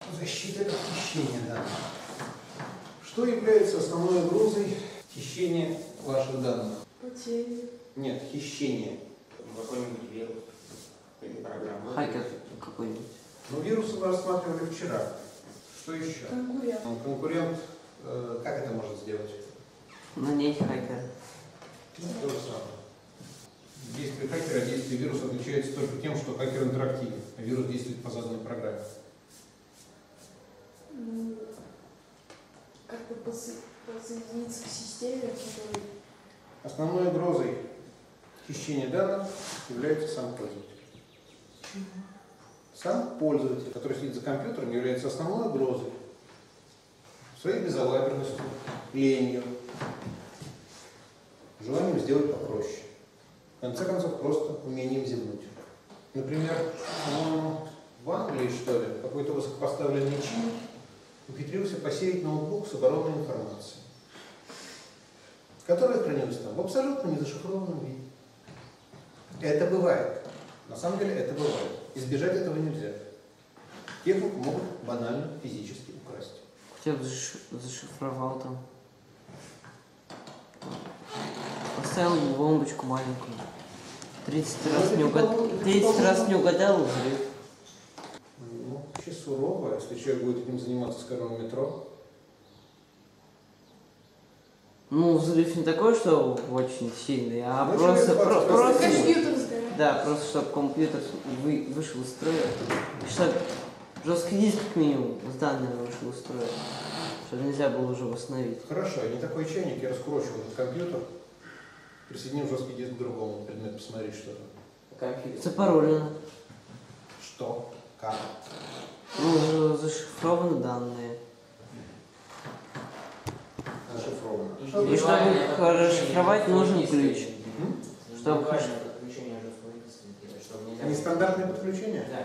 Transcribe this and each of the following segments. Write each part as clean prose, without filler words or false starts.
Защита от хищения данных. Что является основной угрозой хищения ваших данных? Потери. Нет, хищение. Какой-нибудь вирус или программа. Хакер какой-нибудь. Ну, вирусы мы рассматривали вчера. Что еще? Конкурент. Конкурент, как это может сделать? Нанять хакера. То же самое. Действие хакера, действие вируса отличается только тем, что хакер интерактивен, а вирус действует по заданной программе. Ну, как бы подсоединиться к системе, которая... Основной угрозой хищения данных является сам пользователь. Сам пользователь, который сидит за компьютером, является основной угрозой своей безалаберностью, ленью, желанием сделать попроще. В конце концов, просто умением зевнуть. Например, в Англии, что ли, какой-то высокопоставленный чин ухитрился посеять ноутбук с оборонной информацией, которая хранилась там в абсолютно незашифрованном виде. Это бывает. На самом деле это бывает. Избежать этого нельзя. Технику могут банально физически украсть. Хотя бы зашифровал там. Поставил бомбочку маленькую. 30 раз не угадал, взрыв. Ну, вообще сурово, если человек будет этим заниматься, скажем, в метро. Ну, взрыв не такой, что очень сильный, а Ну, просто... Компьютер сгорел. Да, просто чтобы компьютер вышел из строя. И чтобы жесткий диск как минимум с данными вышел из строя. Чтобы нельзя было уже восстановить. Хорошо, не такой чайник, я раскурочу этот компьютер, присоединим жесткий диск к другому, предмет посмотреть что-то. Компьютер. Запаролено. Что? Как? Ну, зашифрованы данные. Зашифровано. И чтобы их расшифровать, нужен ключ. Чтобы... Подключение уже делать, чтобы нельзя... Нестандартное подключение? Да.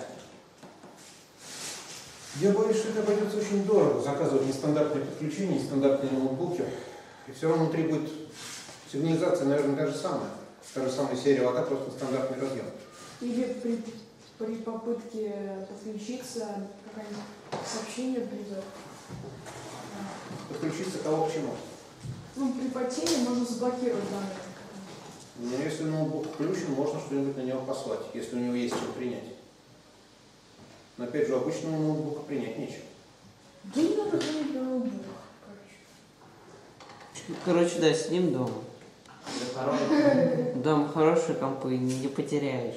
Я боюсь, что это обойдется очень дорого, заказывать нестандартные подключения, нестандартные ноутбуки. И все равно требует сигнализации, наверное, та же самая серия АТА, просто стандартный разъем. Или при попытке подключиться какое-нибудь сообщение придет. Подключиться кого к чему? Ну, при потере можно заблокировать данные. Но если ноутбук включен, можно что-нибудь на него послать, если у него есть чем принять. Но опять же, у обычного ноутбука принять нечего. Да не надо хранить на ноутбук, Короче, да, сидим дома. Это хороший. Дома хорошие компы, не потеряешь.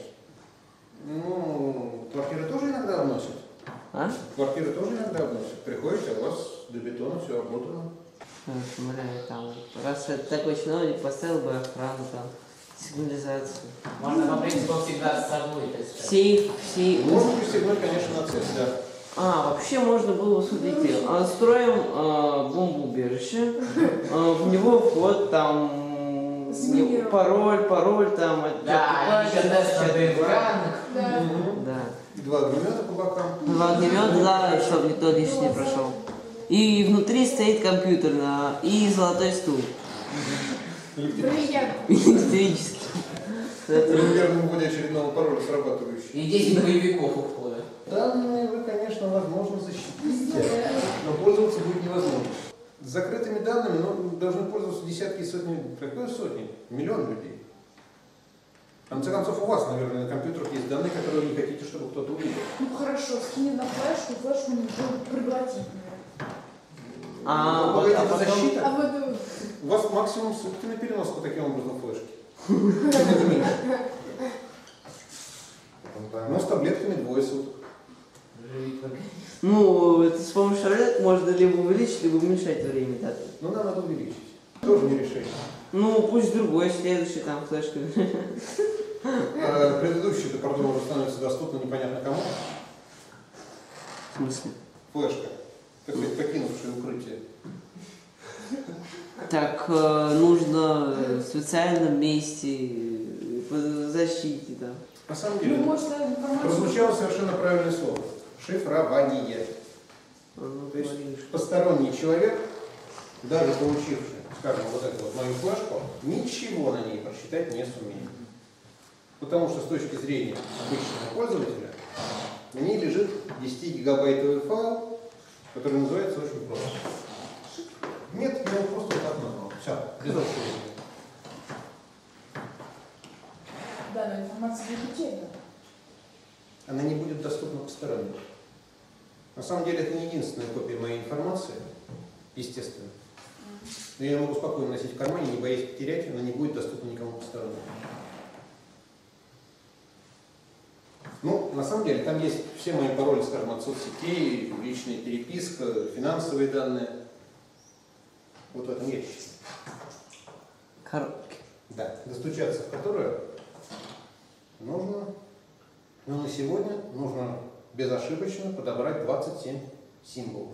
Ну, квартиры тоже иногда обносят. А? Квартиры тоже иногда обносят. Приходите, а у вас до бетона все обмотано. Там, раз это такой чиновник, поставил бы охрану, там, сигнализацию. Можно по принципу всегда с собой. Сейф. Можно пристегнуть, конечно, на цепь, да. Вообще можно было, смотрите, строим бомбоубежище, в него вход, там, пароль, там, Да, еще тест на ДНК. Да. И 2 огнемета по бокам. 2 огнемета, да, чтобы никто лишний не прошел. И внутри стоит компьютер и золотой стул. Приятно. Электрический. Примерно в ходе очередного пароля срабатывающий. И 10 боевиков уходят. Данные вы, конечно, возможно защитите, но пользоваться будет невозможно. С закрытыми данными должны пользоваться десятки и сотни, какой сотни? Миллион людей. В конце концов, у вас, наверное, на компьютерах есть данные, которые вы не хотите, чтобы кто-то увидел. Ну хорошо, скинь на флешку не будет проглотить, Но погодите, это потом... защита. А вот У вас максимум сутки на переноску таким образом флешки. Но с таблетками 2 суток. Ну, это с помощью таблеток можно либо увеличить, либо уменьшать время, да. Ну, нам надо увеличить. Тоже не решение. Ну, пусть другой, следующий, там, флешка. Предыдущий, пардон, уже становится доступно непонятно кому. В смысле? Флешка, так сказать, покинувшая укрытие. Так, нужно в специальном месте, под защите, да. На самом деле, может информацию... прозвучало совершенно правильное слово. Шифрование. То есть посторонний человек, даже получивший, скажем, вот эту вот мою флешку, ничего на ней прочитать не сумеет. Потому что с точки зрения обычного пользователя на ней лежит 10-гигабайтовый файл, который называется очень просто. Нет, я его просто вот так назвал. Все, без расширения. Да, но информация будет утеряна. Она не будет доступна посторонним. На самом деле это не единственная копия моей информации, естественно. Но я могу спокойно носить в кармане, не боясь потерять, она не будет доступна никому постороннему. Ну, на самом деле, там есть все мои пароли, скажем, от соцсетей, личная переписка, финансовые данные. Вот в этом ящике. Коробки. Да, достучаться в которое нужно, но на сегодня нужно безошибочно подобрать 27 символов.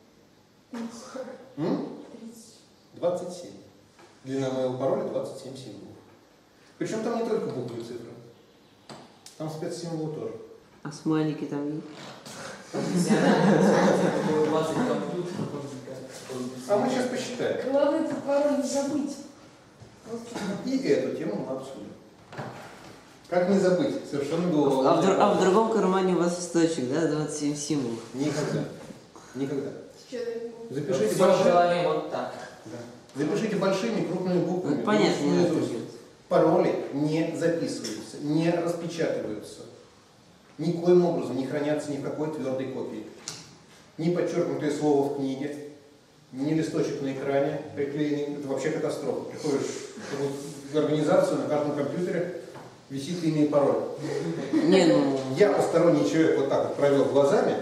27. Длина моего пароля 27 символов. Причем там не только буквы и цифры. Там спецсимволы тоже. А смайлики там есть? Профессионально 20 компьютеров. А мы сейчас посчитаем. Главное этот пароль не забыть. Вот И эту тему мы обсудим. Как не забыть? Совершенно голову. А в другом кармане у вас источник, да? 27 символов. Никогда. Никогда. что. Запишите Все в большими, голове вот так. запишите большими крупными буквами. Понятно, не наизусть. надо делать. Пароли не записываются, не распечатываются. Никоим образом не хранятся ни в какой твердой копии. Ни подчеркнутое слово в книге, ни листочек на экране приклеенный. Это вообще катастрофа. Приходишь в организацию, на каждом компьютере висит имя и пароль. Не, ну... Я, посторонний человек, вот так вот провел глазами,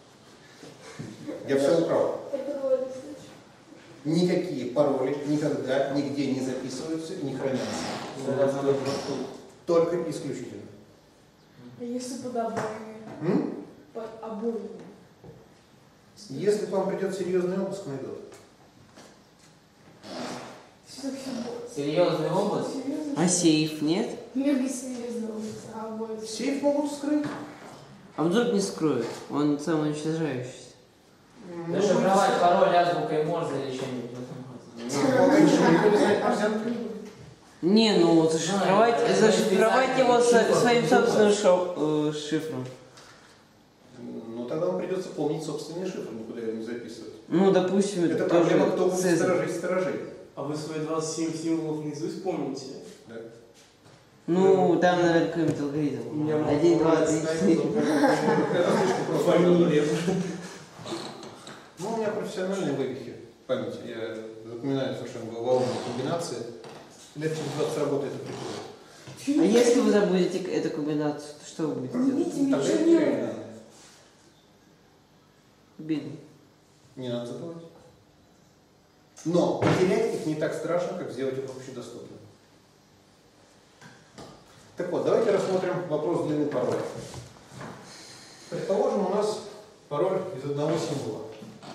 я все украл. Никакие пароли никогда нигде не записываются и не хранятся. Только исключительно. А если под обоими? Под обоими. Если к вам придет серьезный обыск, найдут. Серьезный опыт. А сейф нет? Мега серьезно, а обоими. Сейф могут вскрыть. А вдруг не скроют? Он самоуничтожающийся. Зашифровать пароль азбукой Морзе или чем-нибудь. Никто не знает обезьянки. Не, ну зашифровать его своим собственным шифром. Ну тогда вам придется помнить собственный шифр, никуда его не записывать. Ну, допустим, Это тоже проблема, кто будет Цезарь. сторожить сторожей. А вы свои 27 символов наизусть помните? Да. Ну, там, наверное, какой-нибудь алгоритм. У меня 1, 2, 3, 4. Это слишком просто. Фамилия. Ну, у меня профессиональные вывихи памяти. Я запоминаю совершенно головоломные комбинации. Лет через 20 работает это приходит. А если вы забудете эту комбинацию, то что вы будете делать? Видите, Тогда ничего это не теряет данные. Бедный. Не надо забывать. Но потерять их не так страшно, как сделать их общедоступными. Так вот, давайте рассмотрим вопрос длины пароля. Предположим, у нас пароль из одного символа.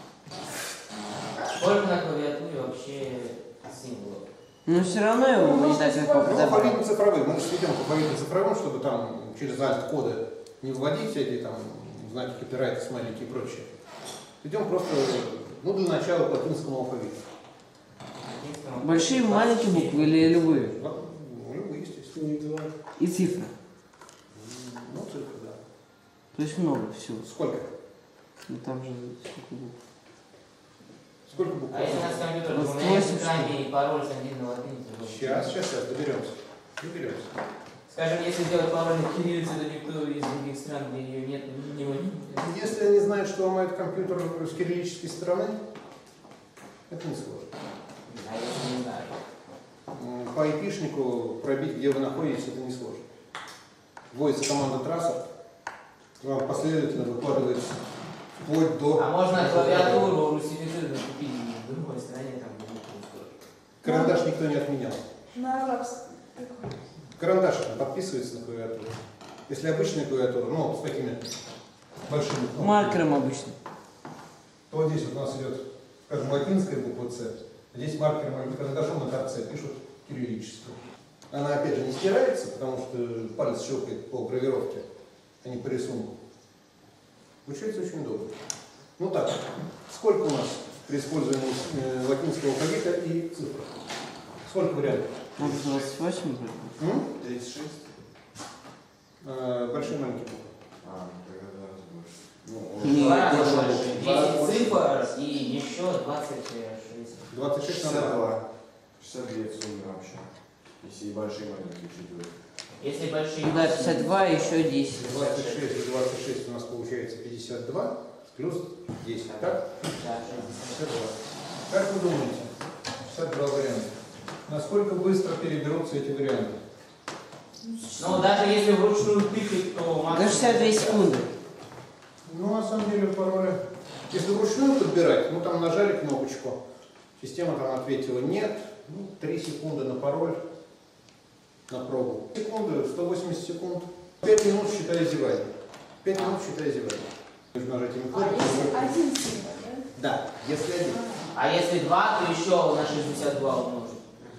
Сколько на клавиатуре вообще символов? Но все равно его не так легко Ну, подобрать. алфавитно-цифровые. Мы же сведем к алфавитно-цифровым, чтобы там через альт-коды не вводить всякие там знаки копирайта, смайлики и прочее. Идем просто, ну, для начала по латинскому алфавиту. Большие, маленькие буквы или любые? Ну, любые, естественно. Индивидуально. И цифры. Ну, цифры, да. То есть много всего. Сколько? Ну там же сколько букв. Сколько букв? А если у нас компьютер с 28 двумя языками и пароль с один на латинице? Сейчас, доберемся. Доберемся. Скажем, если делать пароль на кириллице, то никто из других стран, где ее нет, не будет. Если они знают, что ломают компьютер с кириллической стороны, это не сложно. А если не знаю? По IP-шнику пробить, где вы находитесь, это не сложно. Вводится команда трассер, вам последовательно выкладывается вплоть до... А можно клавиатуру русифицированную купить в другой стране, там, где не будет. Карандаш никто не отменял. На арабском. Карандаш подписывается на клавиатуру. Если обычная клавиатура, ну, с такими большими кнопками, Маркером обычно. то вот здесь вот у нас идет, скажем, латинская буква С. Здесь маркером или карандашом на торце пишут кириллическую. Она, опять же, не стирается, потому что палец щелкает по гравировке, а не по рисунку. Получается очень удобно. Ну так, сколько у нас при использовании латинского алфавита и цифр? Сколько вариантов? Надо 28 вроде. 36. Большие, маленькие буквы. А, тогда раз больше. Ну, Нет, Два раза это больше. 10 цифр 26. 26 на 2. 62. 62 в сумме вообще. Если и большие, и маленькие учитывать. Если большие... Да, 52 еще 10. 26 и 26 у нас получается 52 плюс 10, так? Да, 62. Как вы думаете? 62 варианта. Насколько быстро переберутся эти варианты? Ну, даже если вручную тыкать, то До максимум... 62 секунды. Ну, на самом деле, пароли... Если вручную подбирать, ну, там нажали кнопочку, система там ответила нет, ну, 3 секунды на пароль, на пробу. Секунды, 180 секунд. 5 минут считай зевание. 5 минут считай зевание. Нужно нажатием А кнопки. если один символ, да? Да, если один. А если 2, то еще на 62 умножить.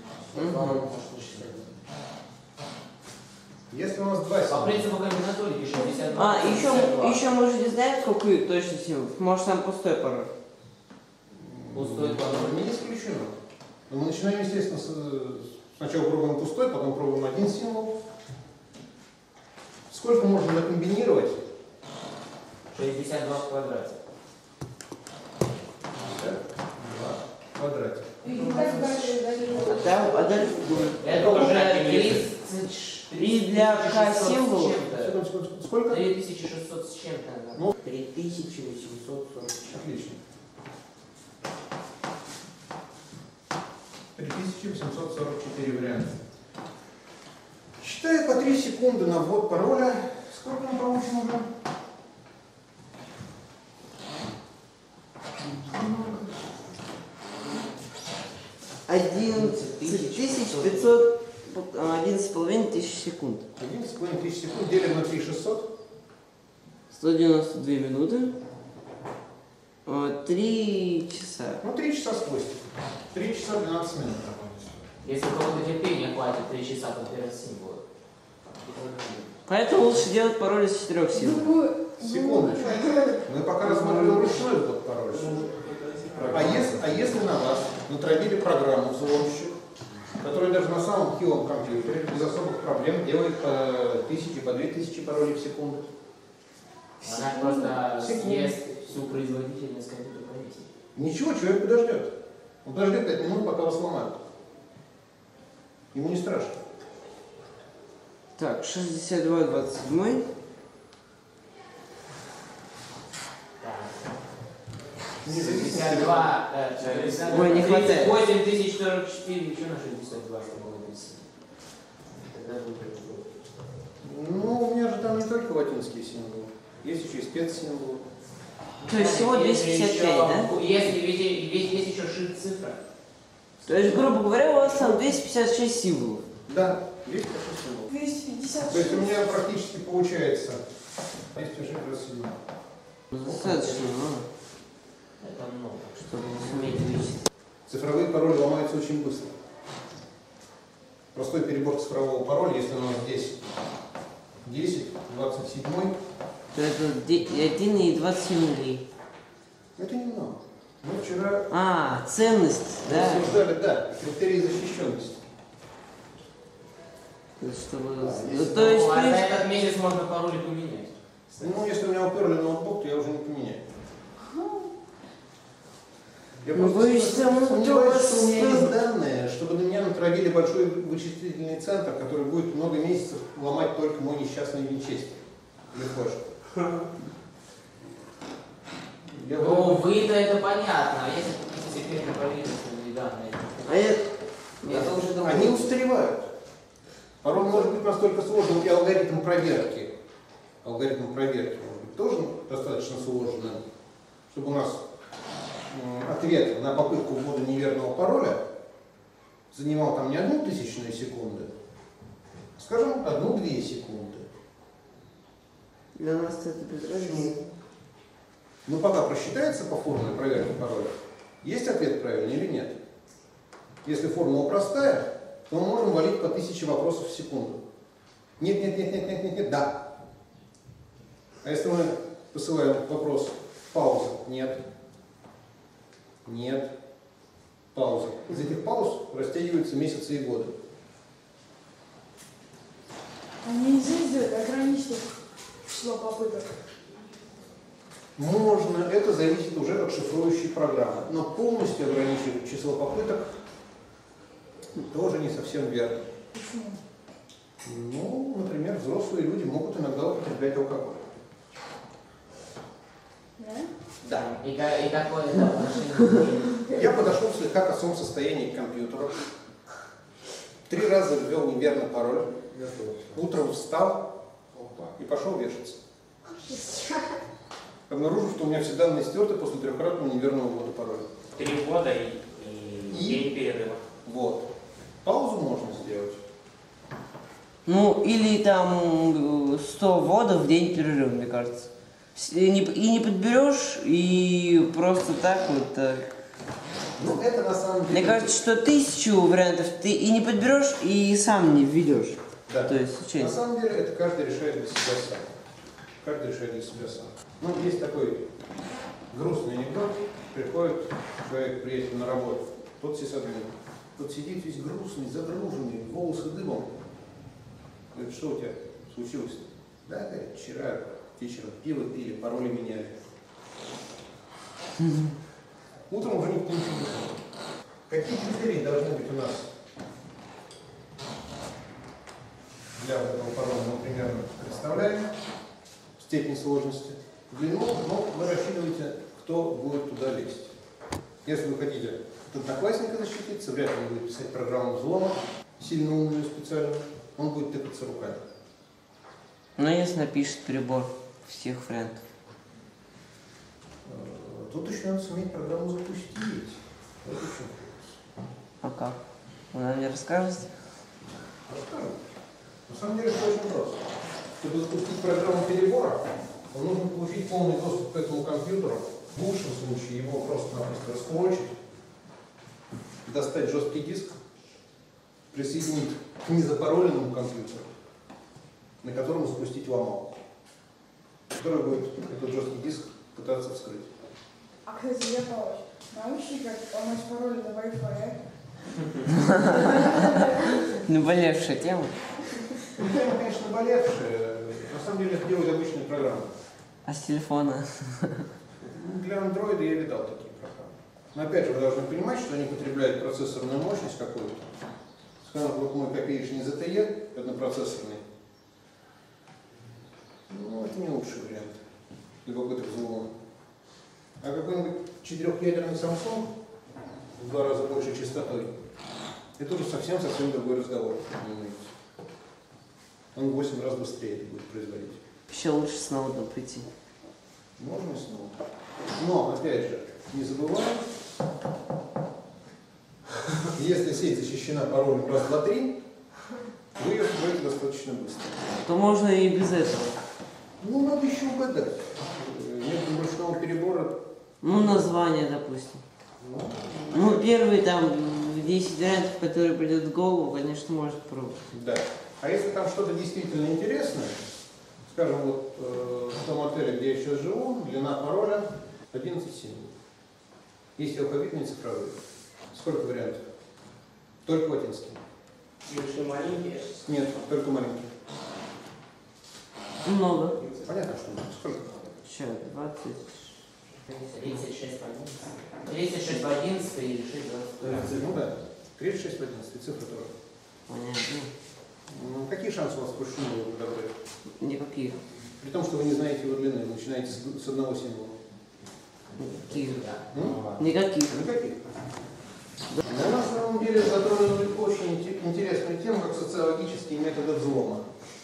Если у нас 2 По символа. принципу комбинаторики 62. А, еще можете знать, сколько точно символов? Может, там пустой пароль. Пустой пароль. Не исключено. Но мы начинаем, естественно, сначала пробуем пустой, потом пробуем один символ. Сколько можно накомбинировать? 62 в квадрате. 2 в квадрате. И как дальше дальше? А дальше Это уже 3 для К символов. Секунду. Сколько? 3600 с чем-то. Ну. 3840. Отлично. 3844 варианта. Считая по 3 секунды на ввод пароля, сколько мы получим уже? Одиннадцать тысяч 500, 11,5 тысяч секунд. 11,5 тысяч секунд делим на 3600. 192 минуты. 3 часа. Ну, 3 часа с хвостиком. 3 часа 12 минут. Если у кого-то терпения хватит 3 часа подбирать символы. Поэтому лучше делать пароль из 4 символов. Секундочку. Мы пока рассматриваем ручной ввод пароля. А если на вас натравили программу взломщик, которая даже на самом хилом компьютере без особых проблем делает по 1000, по 2000 паролей в секунду? Она просто Секунду. съест всю производительность компьютера комиссии. Ничего, человек подождет. Он подождет 5 минут, пока вас сломают. Ему не страшно. Так, 62, 27. Не зависит. 62, Ой, не хватает. 8044, еще на 62, чтобы было написано. Тогда будет. Ну, у меня же там не только латинские символы. Есть еще и спецсимволы. То есть всего 255, да? Если есть еще шифр-цифра. То есть, грубо говоря, у вас там 256 символов. Да, 256 символов. 250. То есть у меня практически получается 267. Достаточно много, Это много. чтобы суметь вычислить. Цифровые пароли ломаются очень быстро. Простой перебор цифрового пароля, если у нас здесь 10, 27, То это 1 и 27 нулей. это немного. Мы вчера А, ценность, да? обсуждали, да, критерии защищенности. То есть, чтобы... если Ну, то есть, Ну, а то за есть- этот месяц можно пароль поменять. Ну, если у меня уперли ноутбук, то я уже не поменяю. Я Ну, просто боюсь, там сомневаюсь, только что у меня с- есть данные, чтобы на меня натравили большой вычислительный центр, который будет много месяцев ломать только мой несчастный винчестер. Или флешку. Я Ну, буду- вы-то это понятно, а если какие-то секретные правительственные данные? А это уже другое. Они устаревают. Пароль может быть настолько сложным, и алгоритм проверки. Алгоритм проверки может быть тоже достаточно сложным, чтобы у нас ответ на попытку ввода неверного пароля занимал там не 0,01 секунды, а, скажем, 1-2 секунды. Для нас это без разницы. Но пока просчитается по формуле проверки пароля, есть ответ правильный или нет. Если формула простая, то мы можем валить по 1000 вопросов в секунду. Нет, да. А если мы посылаем вопрос пауза, нет, пауза. Из этих пауз растягиваются месяцы и годы. А нельзя сделать ограничить число попыток? Можно, это зависит уже от шифрующей программы. Но полностью ограничивать число попыток тоже не совсем верно. Почему? Ну, например, взрослые люди могут иногда употреблять алкоголь. Да? Да. И какое это отношение? Я подошел в слегка косом состоянии к компьютеру. 3 раза ввел неверный пароль. Утром встал и пошел вешаться. Обнаружил, что у меня все данные стерты после 3-кратного неверного ввода пароля. 3 года и день перерыва. Вот. Паузу можно сделать. Ну, или там 100 вводов в день перерыва, мне кажется. И не подберешь, и просто так вот. Ну, это на самом деле... Мне кажется, что 1000 вариантов ты и не подберешь, и сам не введешь. Да. То есть, На случайно. самом деле, это каждый решает для себя сам. Каждый решает для себя сам. Ну, есть такой грустный анекдот. Приходит человек, приедет на работу, тот сисадмин. Тот сидит весь грустный, загруженный, волосы дымом. Говорит, что у тебя случилось? Да, говорит, вчера вечером пиво пили, пароли меняли. Утром уже никто ничего не знает. Какие критерии должны быть у нас для вот этого пароля? Мы примерно представляем степень сложности. Длину, но вы рассчитываете, кто будет туда лезть. Если вы хотите от одноклассника защититься, вряд ли он будет писать программу взлома, сильно умную специальную, он будет тыкаться руками. Ну, если напишет перебор всех вариантов. Тут еще надо суметь программу запустить. Вот еще. А как? Вы нам не расскажете? Расскажу. На самом деле это очень просто. Чтобы запустить программу перебора, вам нужно получить полный доступ к этому компьютеру. В лучшем случае его просто-напросто раскурочить, достать жесткий диск, присоединить к незапароленному компьютеру, на котором запустить ломалку, который будет этот жесткий диск пытаться вскрыть. А, кстати, я Павлович, научи, как ломать пароль на Wi-Fi. Наболевшая тема. Тема, конечно, болевшая. На самом деле это делают обычные программы. А с телефона? Для Android я видал такие программы. Но опять же, вы должны понимать, что они потребляют процессорную мощность какую-то. Скажем, вот мой копеечный ZTE, однопроцессорный. Ну, это не лучший вариант для попыток взлома. А какой-нибудь 4-ядерный Samsung в 2 раза большей частотой, это уже совсем другой разговор, понимаете. Он в 8 раз быстрее это будет производить. Еще лучше с ноутом прийти. Можно снова. Но, опять же, не забываем, если сеть защищена паролем раз, два, три, вы ее вскроете достаточно быстро. То можно и без этого. Ну, надо еще угадать. Методом ручного перебора. Ну, название, допустим. Ну, первый там 10 вариантов, которые придет в голову, конечно, может пробовать. Да. А если там что-то действительно интересное, скажем, вот в том отеле, где я сейчас живу, длина пароля 11 символов. Есть алфавитные и цифровые. Сколько вариантов? Только латинские. Большие, маленькие. Нет, только маленькие. Много. Понятно, что много. Сколько? Еще 20. 36 в 11. 36 в 11 или 6 в 22. Ну да. 36 в 11, цифры тоже. Понятно. Ну, какие шансы у вас Пушкина его подобрать? Никаких. При том, что вы не знаете его длины, вы начинаете с одного символа. Никаких. М? Никаких. Никаких. Мы на самом деле затронули очень интересную тему, как социологические методы взлома.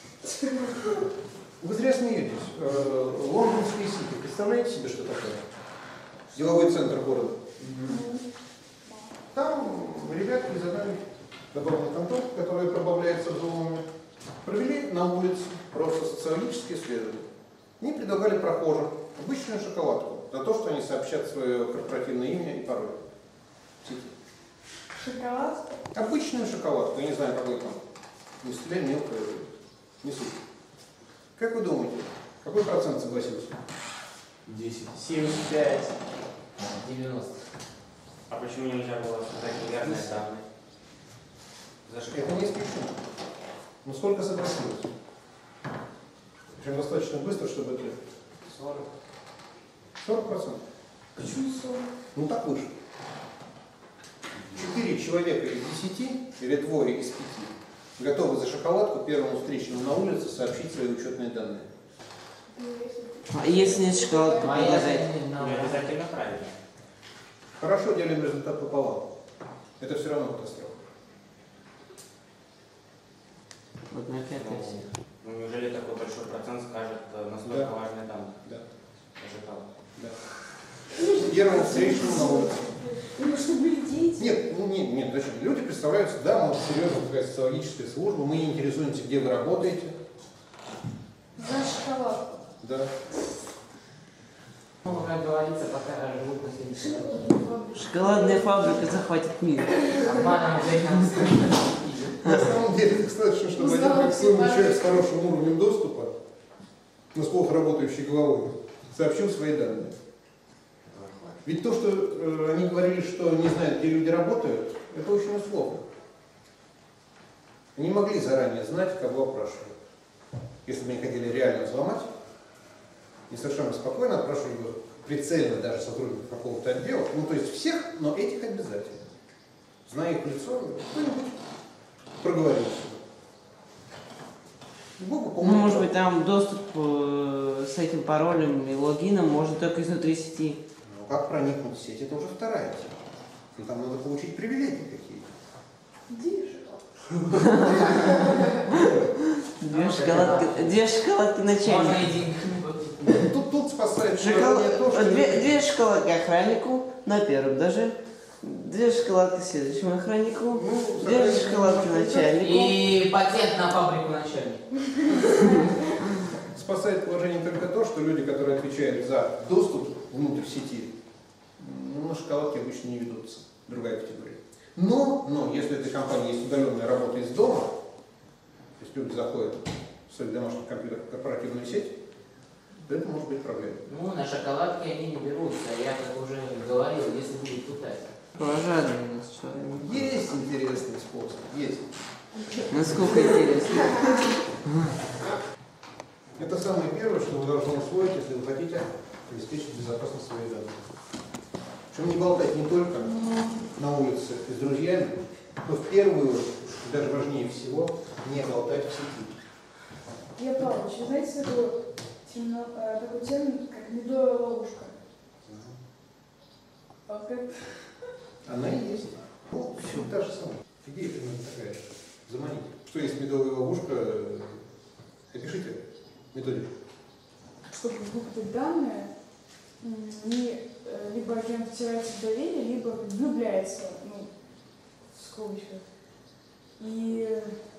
Вы зря смеетесь. Лондонские сити. Представляете себе, что такое? Деловой центр города. Там ребятки из одной добавленной конторы, которая пробавляется взломами, провели на улице просто социологические исследования. Они предлагали прохожим обычную шоколадку за то, что они сообщат свое корпоративное имя и пароль. Шоколад? Обычную шоколадку, я не знаю, какой там. Не стреляй, мелкая, не суть. Как вы думаете, какой процент согласился? 10. 75. 90. А почему нельзя было создать неверные данные? За что? Это не исключено. Но сколько согласилось? Причем достаточно быстро, чтобы это... 40. 40%. Почему 40? Ну так выше. 4 человека из 10 или двое из 5 готовы за шоколадку первому встречному на улице сообщить свои учетные данные. А если нет шоколадки, Моя продолжать? Не обязательно правильно. Хорошо, делим результат пополам. Это все равно катастрофа. 1/5 всех. Ну, неужели такой большой процент скажет настолько Да. важные данные? Да. Ожидал. Да. Первому встречному на улице. Ну, чтобы были дети. Нет, ну нет, зачем? Люди представляются, да, мы серьезная такая социологическая служба, мы не интересуемся, где вы работаете. За шоколадку. Да. Ну, как говорится, пока живут на следующий год. Шоколадная фабрика захватит мир. Обманом На самом деле, достаточно, чтобы один как человек с хорошим уровнем доступа, но с плохо работающей головой, сообщил свои данные. Ведь то, что они говорили, что не знают, где люди работают, это очень условно. Они могли заранее знать, кого опрашивают. Если бы они хотели реально взломать, и совершенно спокойно опрашивали бы прицельно даже сотрудников какого-то отдела, ну то есть всех, но этих обязательно. Зная их лицо, кто-нибудь проговорился. Ну, может быть, там доступ с этим паролем и логином можно только изнутри сети. Ну как проникнуть в сеть, это уже вторая тема. Ну там надо получить привилегии какие-то. Где шоколадка? Две шоколадки Можно начальника. и деньгами. Тут спасает Шоколад... то, что... Две шоколадки охраннику на первом этаже. 2 шоколадки следующему охраннику. Ну, 2 шоколадки начальнику. И патент на фабрику начальника. Спасает положение только то, что люди, которые отвечают за доступ внутрь сети, ну, на шоколадке обычно не ведутся. Другая категория. Но, если этой компании есть удаленная работа из дома, то есть люди заходят в свой домашний компьютер в корпоративную сеть, то это может быть проблемой. Ну, на шоколадке они не берутся. Я как уже говорил, если будет пытаться. Кровожадный у нас человек. Есть интересный способ, есть. Насколько интересно. Это самое первое, что вы должны усвоить, если вы хотите обеспечить безопасность своих данных. Причем не болтать не только на улице и с друзьями, но в первую очередь, даже важнее всего, не болтать в сети. Я Павлович, вы знаете такой термин, как медовая ловушка? А как? Она и есть. Ну, все та же самая. Идея примерно такая же. Заманить. Что есть медовая ловушка, опишите методику. Чтобы выкупить данные, либо агент втирается в доверие, либо влюбляется, ну, в скобочках. И...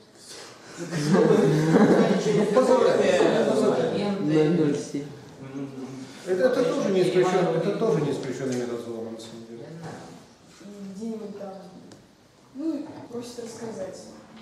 Это тоже не исключенный метод взлома, на самом деле. И где-нибудь там, ну, и просит рассказать.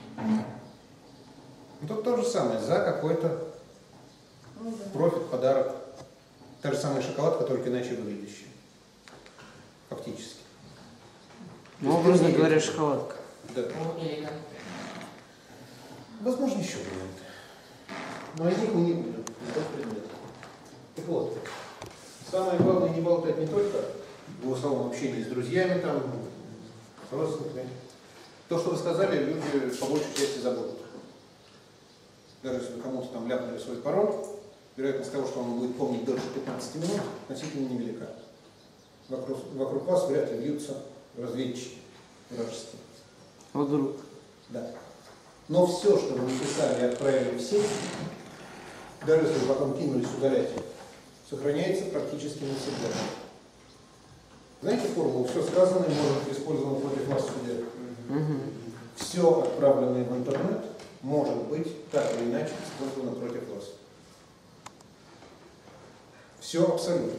Ну, тут то же самое, за какой-то Ну, да. профит, подарок. Та же самая шоколадка, только иначе выглядящая. Фактически. Ну, образно говоря, шоколадка. Да. Ну, или как? Возможно, еще варианты. Но о них мы не будем. Это предмет. Так вот, самое главное не болтать не только в голосовом общении с друзьями, там, с родственниками. То, что вы сказали, люди по большей части забудут. Даже если вы кому-то там ляпнули свой пароль, вероятность того, что он будет помнить дольше 15 минут, относительно невелика. Вокруг вас вряд ли вьются разведчики вражеские. Вдруг. Да. Но все, что вы написали и отправили в сеть, даже если вы потом кинулись удалять, сохраняется практически навсегда. Знаете формулу «все сказанное может быть использовано против вас в суде»? Все, отправленное в интернет, может быть так или иначе использовано против вас. Все абсолютно.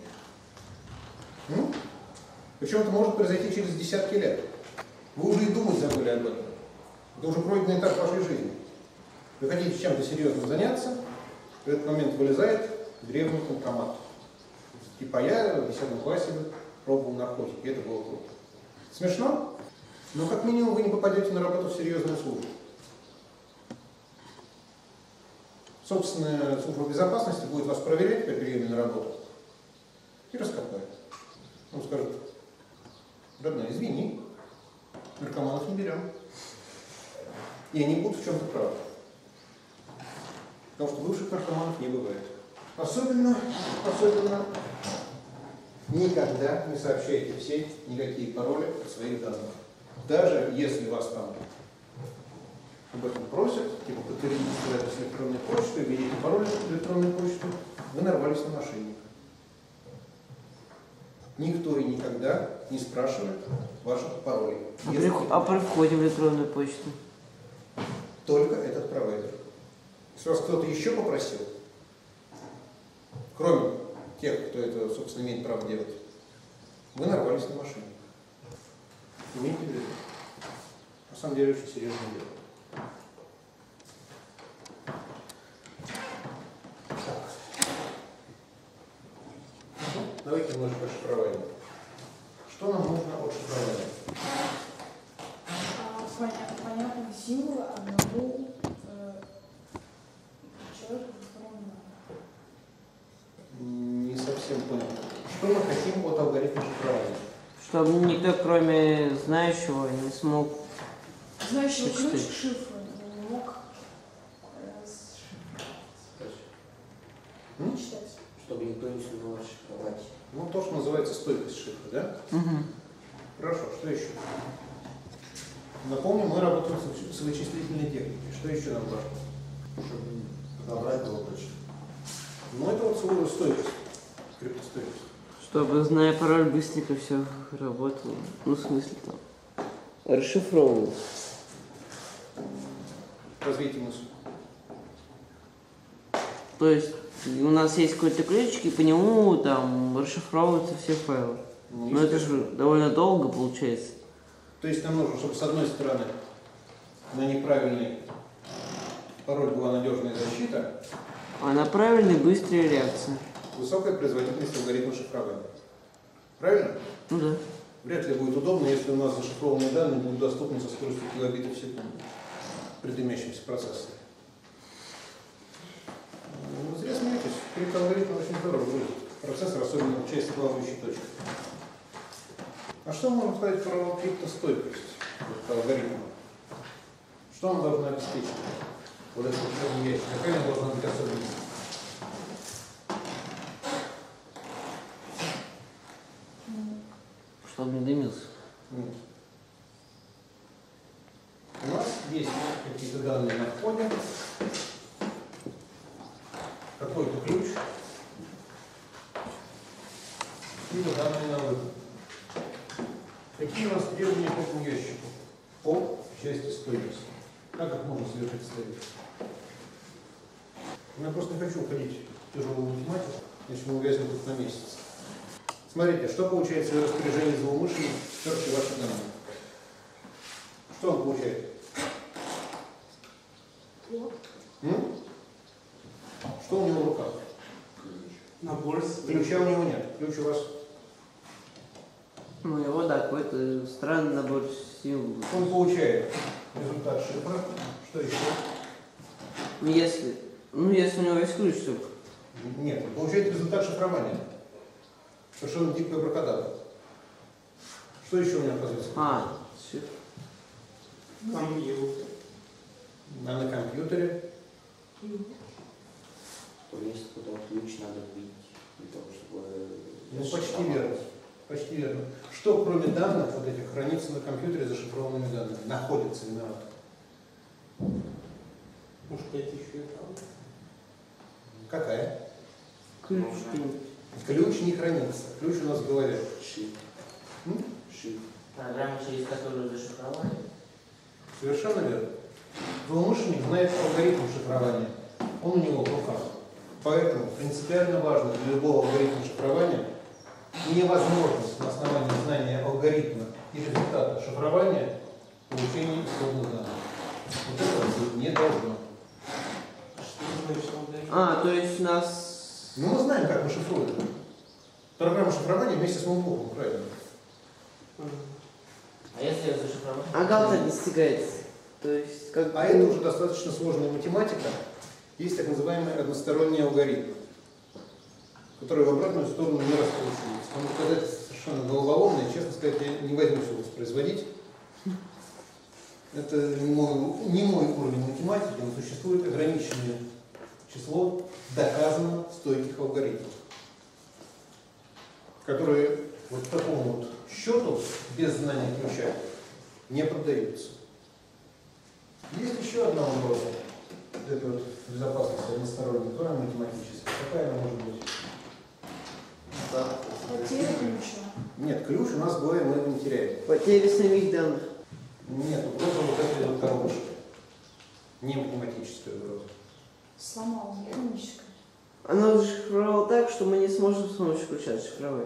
Причем это может произойти через десятки лет. Вы уже и думать забыли об этом. Это уже пройденный этап вашей жизни. Вы хотите чем-то серьезно заняться, в этот момент вылезает древний компромат. Типа я в 10 классе пробовал наркотики, и это было круто. Смешно? Но как минимум вы не попадете на работу в серьезную службу. Собственная служба безопасности будет вас проверять по приеме на работу. и раскопает. Он скажет: родная, извини, наркоманов не берем. И они будут в чем-то правы. Потому что бывших наркоманов не бывает. Особенно никогда не сообщайте в сеть никакие пароли от своих данных. Даже если вас там об этом просят, типа подтвердите с электронной почтой, введите пароль в электронную почту, вы нарвались на мошенника. Никто и никогда не спрашивает ваших паролей. А при входе в электронную почту? Только этот провайдер. Если вас кто-то еще попросил, кроме тех, кто это, собственно, имеет право делать, вы нарвались на мошенника. Имейте в виду. На самом деле очень серьезное дело. Давайте немножко о шифровании. Что нам нужно от шифрования? Понятные символы одному человеку, которому надо. Не совсем понял. Что мы хотим от алгоритма шифрования? Чтобы никто, кроме знающего, не смог... Знающий ключ Читать. к шифру не мог читать. Чтобы никто не сумел расшифровать. Ну, то, что называется стойкость шифра, да? Угу. Хорошо, что еще? Напомню, мы работаем с вычислительной техникой. Что еще нам важно? Чтобы подобрать его точно. Ну, это вот свою стойкость, криптостойкость. Чтобы, зная пароль, быстренько все работало. Ну, в смысле, там, расшифровывалось. Развейте мысль. То есть у нас есть какой-то ключик, и по нему там расшифровываются все файлы. Ну, Но это же довольно долго получается. То есть нам нужно, чтобы с одной стороны на неправильный пароль была надежная защита, А на правильной быстрая реакция. высокая производительность алгоритма шифрования. Правильно? Ну да. Вряд ли будет удобно, если у нас зашифрованные данные будут доступны со скоростью килобитов в секунду при дымящемся процессоре. Вы зря смеетесь. Криптоалгоритм очень здорово выглядит. Процессор, особенно в части плавающей точки. А что можно сказать про криптостойкость алгоритма? Что он должен обеспечить? Вот это вот ящик. Какая она должна быть особенность? Чтобы не дымился. Нет. У нас есть какие-то данные на входе, какой-то ключ, какие-то данные на выход. Какие у нас требования к этому ящику по части стойкости? Как их можно себе представить? Я просто не хочу уходить в тяжелую математику, иначе мы увязнем тут на месяц. Смотрите, что получается в распоряжении злоумышленника, стерший ваши данные? Что он получает? Что у него в руках? Набор Ключа у него нет. Ключ у вас. Ну его, да, какой-то странный набор символов. Он получает результат шифра. Что еще? Если у него есть ключ только. Нет, он получает результат шифрования. Совершенно дикая бракодабра. Что еще у него оказывается? Шифр. компьютер. А на компьютере? То есть потом ключ надо вбить для того, чтобы... Ну, почти верно. Почти верно. Что, кроме данных вот этих, хранится на компьютере зашифрованными данными? Находится виноват. Может, это еще и там. Какая? Ключ. Ключ не хранится. Ключ у нас в голове. Шифр. Шифр. Программа, через которую зашифровали. Совершенно верно. Злоумышленник знает алгоритм шифрования. Он у него в руках. Поэтому принципиально важно для любого алгоритма шифрования невозможность на основании знания алгоритма и результата шифрования получения исходных данных. Вот этого быть не должно. Что значит алгоритм? То есть у нас... Ну, мы знаем, как мы шифруем. Программа шифрования вместе с ноутбуком, правильно? А если ее зашифровать? А как это достигается? То есть как... А это уже достаточно сложная математика. Есть так называемый односторонний алгоритм. которые в обратную сторону не раскручиваются. Потому что когда это совершенно головоломное, честно сказать, я не возьмусь его воспроизводить. Это не мой уровень математики, но существует ограниченное число доказанно стойких алгоритмов, которые вот такому вот счету без знания ключа не поддаются. Есть еще одна угроза этой вот безопасности односторонней, кроме математической. Какая она может быть? Потеря ключа. Нет, ключ у нас говорим, мы его не теряем. Потери самих данных. Нет, угроза вот этой вот коробочки. Не математическая угроза. Сломал механическое. Она зашифровала так, что мы не сможем с помощью ключа зашифровать.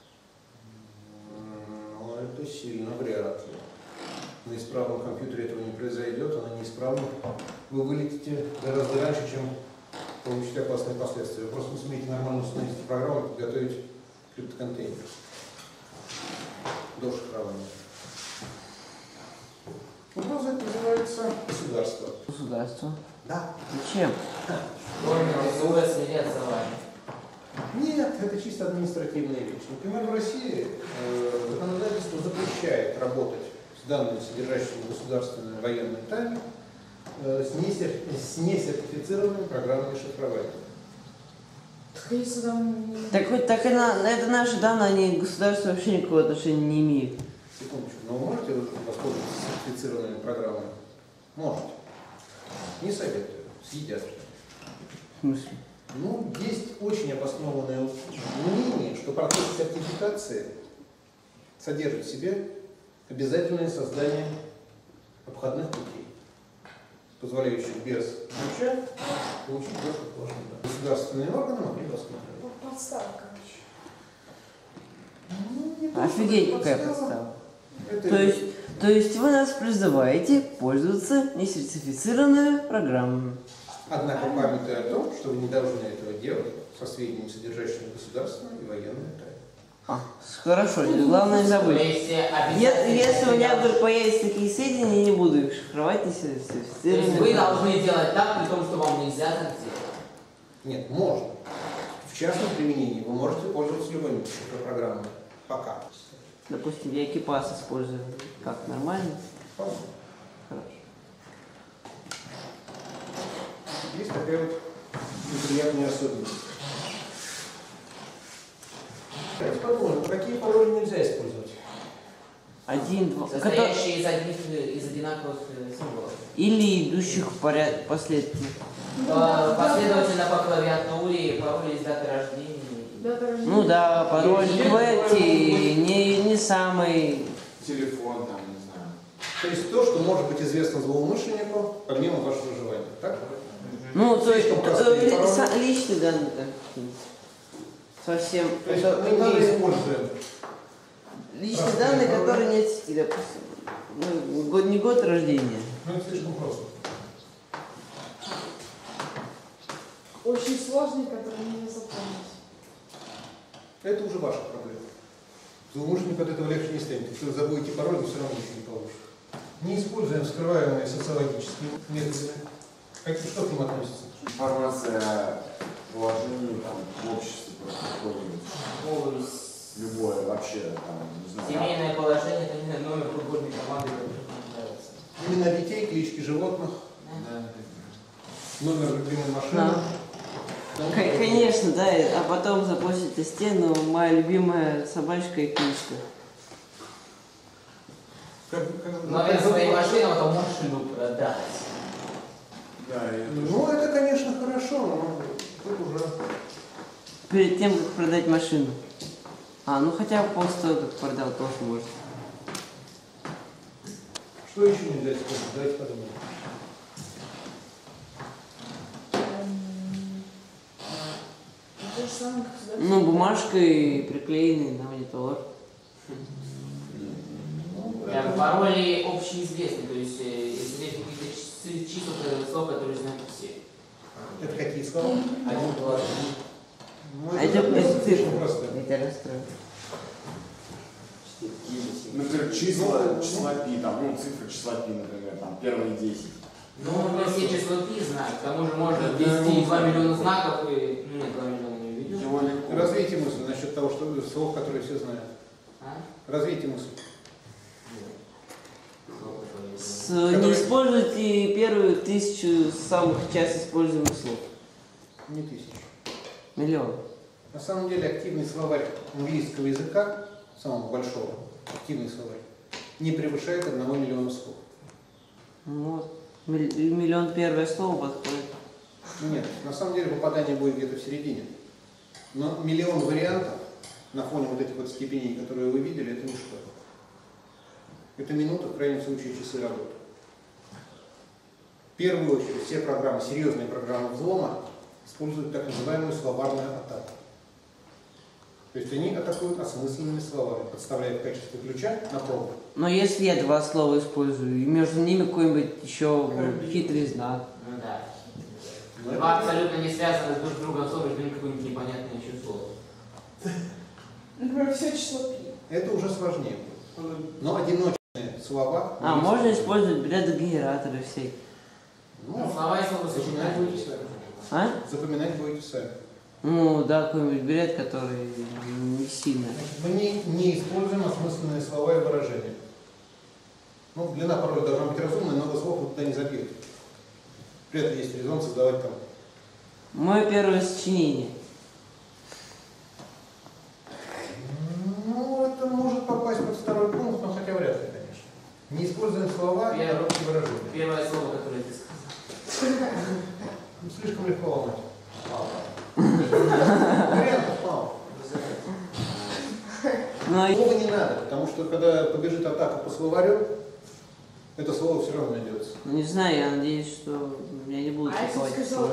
Ну, это сильно вряд ли. На исправном компьютере этого не произойдет, а на неисправном вы вылетите гораздо раньше, чем получите опасные последствия. Вы просто не сумеете нормально установить программу и подготовить криптоконтейнер до шифрования. Угроза это называется государство. Государство. Да. Зачем? СУ следят за вами. Нет, это чисто административная вещь. Например, в России законодательство запрещает работать с данными, содержащими государственную военную тайну, с несертифицированными программами шифрования. Так если там... Так это наши данные, они к государству вообще никакого отношения не имеют. Секундочку, но вы можете воспользоваться сертифицированными программами? Можете. Не советую. Съедят. В смысле? Ну, есть очень обоснованное мнение, что процесс сертификации содержит в себе обязательное создание обходных путей, позволяющих без ключа получить доступ к вашим данным. Государственные органы могли вас контролировать. Подстава, короче. Ну, не то, что Офигеть, это какая подстава. подстава. То есть вы нас призываете пользоваться несертифицированными программами. Однако памятуя о том, что вы не должны этого делать со сведениями, содержащими государственную и военную тайну. Хорошо, главное не То забыть. есть обязательно... Если у меня вдруг появятся такие сведения, я не буду их шифровать То есть вы несертифицированными. должны делать так, при том, что вам нельзя так делать. Нет, можно. В частном применении вы можете пользоваться любыми программами. Пока. Допустим, я экипаз использую. Как, нормально? Вполне. Хорошо. Есть такая вот неприятная особенность. Давайте подумаем, какие пароли нельзя использовать. Один, два. Состоящие из одинаковых символов. Или идущих последовательно. Последовательно по клавиатуре, пароли из даты рождения. Дата рождения. Ну да, пароль QWERTY не самый... Телефон там, не знаю. То есть то, что может быть известно злоумышленнику, помимо вашего желания. Так? Ну, то есть Слишком простые пароли. личные данные какие-нибудь. Совсем. То есть мы не используем. Личные простые данные, пароли. которые нет в сети, допустим. Ну, не год рождения. Ну, это слишком просто. Очень сложный, который нельзя запомнить. Это уже ваша проблема. Злоумышленник от этого легче не станет. Если вы забудете пароль, вы все равно ничего не получите. Не используем скрываемые социологические методы. Что к ним относится? Информация положений там, в обществе просто какое-нибудь. Любое вообще, там, не знаю. Семейное положение, это не знаю, номер футбольной команды, который мне нравится. Имена детей, клички животных, номер любимой машины. Конечно, да, а потом запустить на стену моя любимая собачка и книжка. Номер своей машины, а потом машину продать. Да, и это Ну, это, конечно, хорошо, но тут уже... Перед тем, как продать машину. Ну хотя бы после того, как продал, тоже можно. Что еще нельзя использовать? Давайте подумаем. То же самое, как сюда. Ну, бумажкой приклеенный на монитор. Пароли общеизвестны, то есть если есть какие-то числа, слов, которые знают все. Это какие слова? 1, 2, 3. Ну, Это слишком цифры. просто. Это расстроит. например, числа пи, там, ну, цифры числа пи, например, там, первые 10. Ну, мы все число пи знаем, к тому же можно ввести 2 миллиона знаков и... Ну, нет, 2 миллиона не увидел. Его легко. Развейте мысль насчет того, что слов, которые все знают. А? Развейте мысль. Не используйте первые 1000 самых часто используемых слов. Не 1000. Миллион. На самом деле активный словарь английского языка, самого большого, активный словарь, не превышает 1 миллиона слов. Вот. Миллион первое слово подходит. Нет, на самом деле попадание будет где-то в середине. Но миллион вариантов на фоне вот этих вот степеней, которые вы видели, это ничто. Это минута, в крайнем случае, часы работы. В первую очередь, все программы, серьезные программы взлома используют так называемую словарную атаку. То есть они атакуют осмысленными словами, подставляя в качестве ключа на пробу. Но если я 2 слова использую, и между ними какой-нибудь еще хитрый знак. Ну да. Но Два это- абсолютно не связаны друг с другом слова, ждем какое-нибудь непонятное еще слово. Например, все число пи. Это уже сложнее будет. Но одиночные слова... А, можно использовать бредогенераторы всякие. Ну, Слова и слова запоминать сочетать. будете сами. А? Запоминать будете сами. Ну, да, какой-нибудь бред, который не сильно. Мы не используем осмысленные слова и выражения. Ну, длина пароля должна быть разумной, много слов вы туда не забьете. При этом есть резон создавать там. Мое первое сочинение. Ну, это может попасть под второй пункт, но хотя вряд ли, конечно. Не используем слова и короткие выражения. Первое слово, которое ты сказал. Ну, слишком легко ломать. Вариантов мало. Ну, а Слова не надо, потому что когда побежит атака по словарю, это слово все равно найдется. не знаю, я надеюсь, что меня не будут А если атаковать. сказал-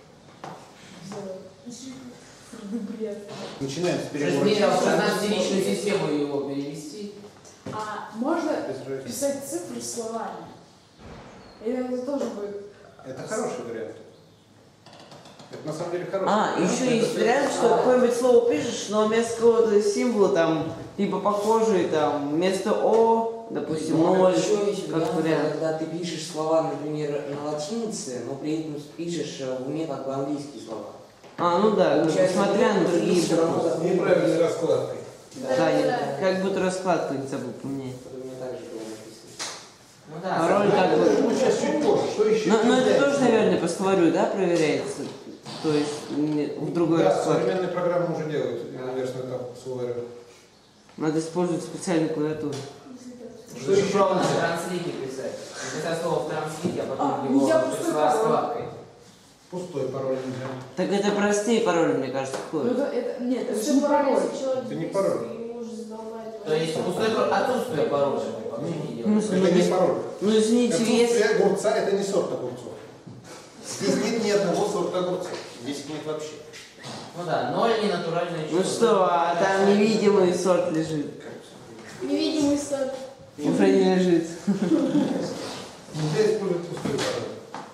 Бред. Начинаем с Шестмерил, перевода. на личную систему его перевести. А можно Без разницы. писать цифры словами? Или это тоже будет? Это хороший вариант. Это на самом деле хороший А, вариант. еще Это есть связано- вариант, что какое-нибудь слово пишешь, но вместо какого-то символа там, типа похожий, там, вместо О, допустим, Но 0, еще есть как вариант, вариант. когда ты пишешь слова, например, на латинице, но при этом пишешь в уме как бы английские слова. А, ну да, Получается, смотря на ты другие всё равно буквы. С неправильной раскладкой. Да, я как будто раскладку не забыл поменять. Это у меня также было написано. Ну да, Пароль как бы... Это будет сейчас чуть позже. Что еще? Но это тоже, наверное, по словарю, да, проверяется? То есть в другой Да, раскладке. современные программы уже делают инверсную этап словаря. Надо использовать специальную клавиатуру. Что еще? правильно в транслите писать. Написать слово в транслите, а потом ну его я пустой с пароль. раскладкой. Пустой пароль нельзя. Так это простые пароли, мне кажется, Ну, входят. нет, это Что не пароль. если человек Это не пароль. ему уже задолбает. То есть пустой пароль, отсутствие пароля. вообще не делать. Это не пароль. Ну извините, если... Отсутствие огурца – это не сорт огурцов. Здесь нет ни одного сорта огурцов. Здесь их нет вообще. Ну да, ноль не натуральное число. Ну что, а там невидимый сорт лежит. Невидимый сад. Уже не лежит. Нельзя использовать пустой пароль.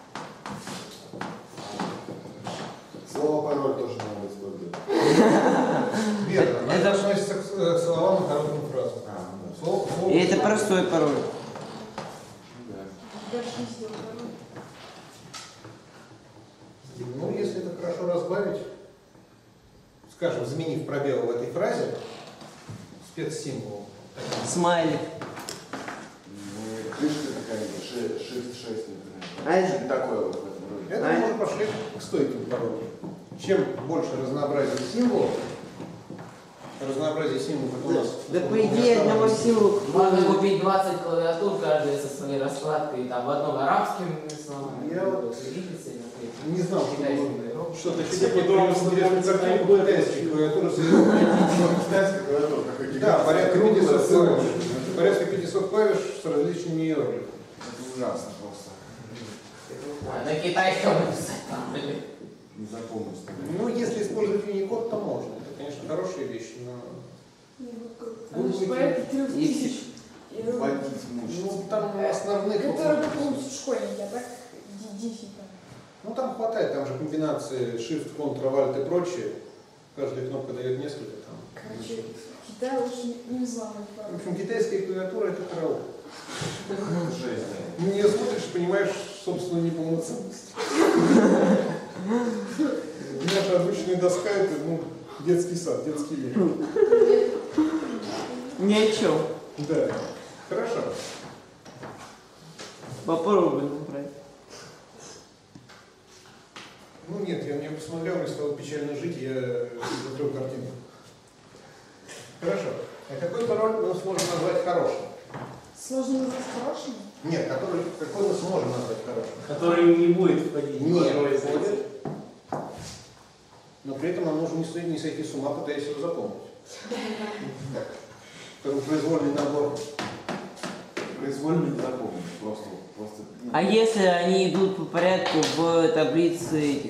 Слово пароль тоже надо использовать. Верно. Но это Это- относится к словам и коротким фразам. Ну да. Слово- И это простой пароль. Да. Даже не сделал пароль. Ну, если это хорошо разбавить, скажем, заменив пробел в этой фразе спецсимволом. Смайлик. Ну, крышка какая-нибудь, shift 6, например. А это- Что-нибудь такое вот в этом роде. Это мы уже пошли к стойким паролям. Чем больше разнообразие символов у нас... Да по идее одного символа. Можно купить 20 клавиатур, каждая со своей раскладкой, там в одном арабским словом, Я вот египетским, не знал, что китайским. что-то себе интересную картинку китайских клавиатур. Китайская клавиатура, как и Да, порядка круглая, 500 сырая. клавиш. Порядка 500 клавиш с различными иероглифами. Это ужасно просто. А, на китайском написать там, блин. Не запомнить. Ну, если использовать Unicode, то можно. Это, конечно, хорошая вещь, но... Оно же порядка 3000. Вводить мучить. Ну, там основных... Которые получат школьники, а так 10 там. Ну, там хватает, там же комбинации Shift, Ctrl, Alt и прочее. Каждая кнопка дает несколько там. Короче, Китай лучше не взламывать В пароль. общем, китайская клавиатура – это караул. Жесть. На нее смотришь, понимаешь собственную неполноценность. У меня же обычная доска, это, ну, Детский сад, детский мир. Ни о чем. Да. Хорошо. Попробуй набрать. Ну нет, я посмотрел и стало печально жить, я закрыл картинку. Хорошо. А какой пароль мы сможем назвать хорошим? Сложно назвать хорошим? Нет, какой мы сможем назвать хорошим? Который не будет входить в Нет, второй входит. Но при этом нам нужно не сойти с ума, пытаясь его запомнить. Такой произвольный набор. Произвольно не запомнишь, просто. А если они идут по порядку в таблице этих,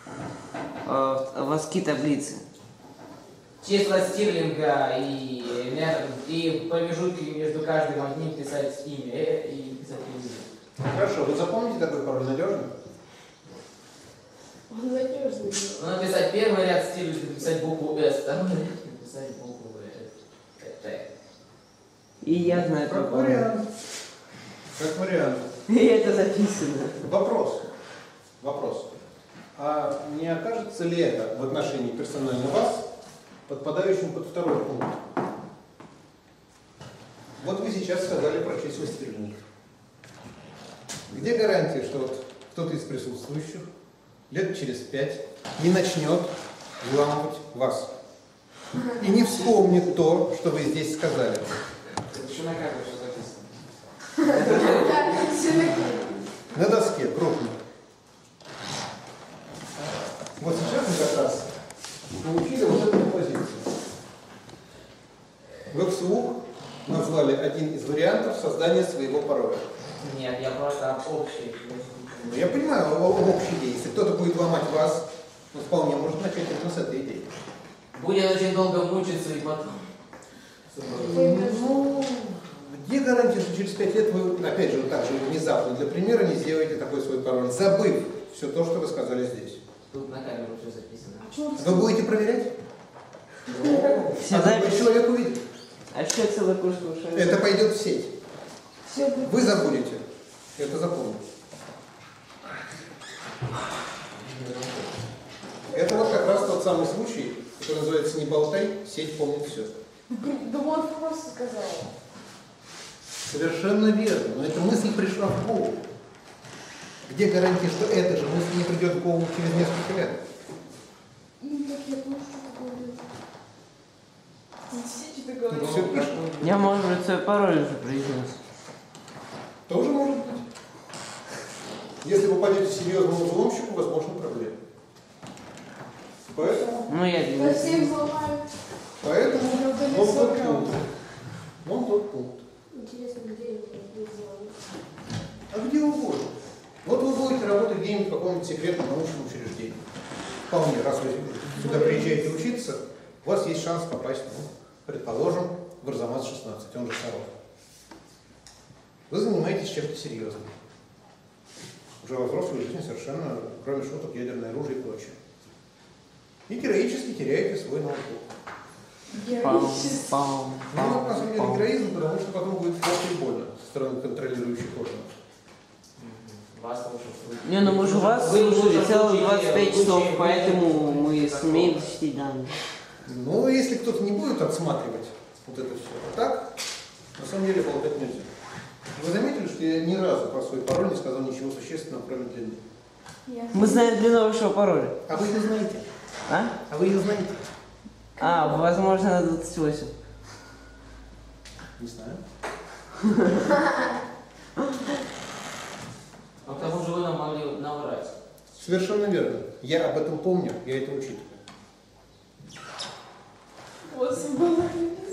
в воски таблицы? Числа стирлинга и промежутки между каждым одним писать имя и писать имя. Хорошо, вы запомните такой пароль надежный? Он надежный. Ну, написать первый ряд стирлинга, написать букву S, второй ряд написать букву Т. И я знаю Как такой. вариант. Как вариант. И это записано. Вопрос. А не окажется ли это в отношении персонально вас подпадающим под второй пункт? Вот вы сейчас сказали про числа стирлинга. Где гарантия, что вот кто-то из присутствующих лет через 5 не начнет взламывать вас и не вспомнит то, что вы здесь сказали? Это еще на карте что записано. Да, все накрыто. На доске, крупно. Вот сейчас мы как раз получили вот эту позицию. Вы вслух назвали один из вариантов создания своего пароля. Нет, я просто общий. Ну, я понимаю, об общей идее. Если кто-то будет ломать вас, он вполне может начать именно с этой идеи. Будет очень долго мучиться и потом. Ну, где гарантия, что через 5 лет вы, опять же, вот так же внезапно, для примера, не сделаете такой свой пароль, забыв все то, что вы сказали здесь? Тут на камеру все записано. А что Вы будете проверять? Все А другой записи. человек увидит. А что целый курс ушел? Это пойдет в сеть. все будет? Вы забудете. Это запомните. Это вот как раз тот самый случай, который называется «Не болтай, сеть помнит все». Да он просто сказал. Совершенно верно, но эта мысль пришла в голову. Где гарантия, что эта же мысль не придет в голову через несколько лет? Ну, так я помню, что говорил. Сидите, ты Тут говорил. все пишет. Я, может быть, свой пароль уже произнес. Тоже может быть. Если вы пойдете серьезному взломщику, возможны проблемы. Поэтому Ну, я Да не всем взломают. вон тот пункт. Вон тот пункт. Интересно, где я буду взломать? А где угодно. Вот вы будете работать где-нибудь в каком-нибудь секретном научном учреждении. Вполне, раз вы сюда приезжаете учиться, у вас есть шанс попасть, ну, предположим, в Арзамас-16, он же Саров. Вы занимаетесь чем-то серьезным. Уже во взрослой жизни совершенно, кроме шуток, ядерное оружие и прочее. И героически теряете свой ноутбук. Героически. Ну, на самом деле героизм, потому что потом будет очень больно со стороны контролирующих органов. Вас лучше. Не, ну мы же вас Вы слушали лучше целых случае 25 часов, лучше поэтому мы не сумеем защитить данные. Ну, если кто-то не будет отсматривать вот это все. А так, на самом деле, болтать нельзя. Вы заметили, что я ни разу про свой пароль не сказал ничего существенного, кроме длины? Мы знаем длину вашего пароля. А вы ее знаете? А? А вы ее знаете? А, возможно, на 28. Не знаю. А к тому же вы нам могли наврать. Совершенно верно. Я об этом помню, я это учитываю. Вот забыла.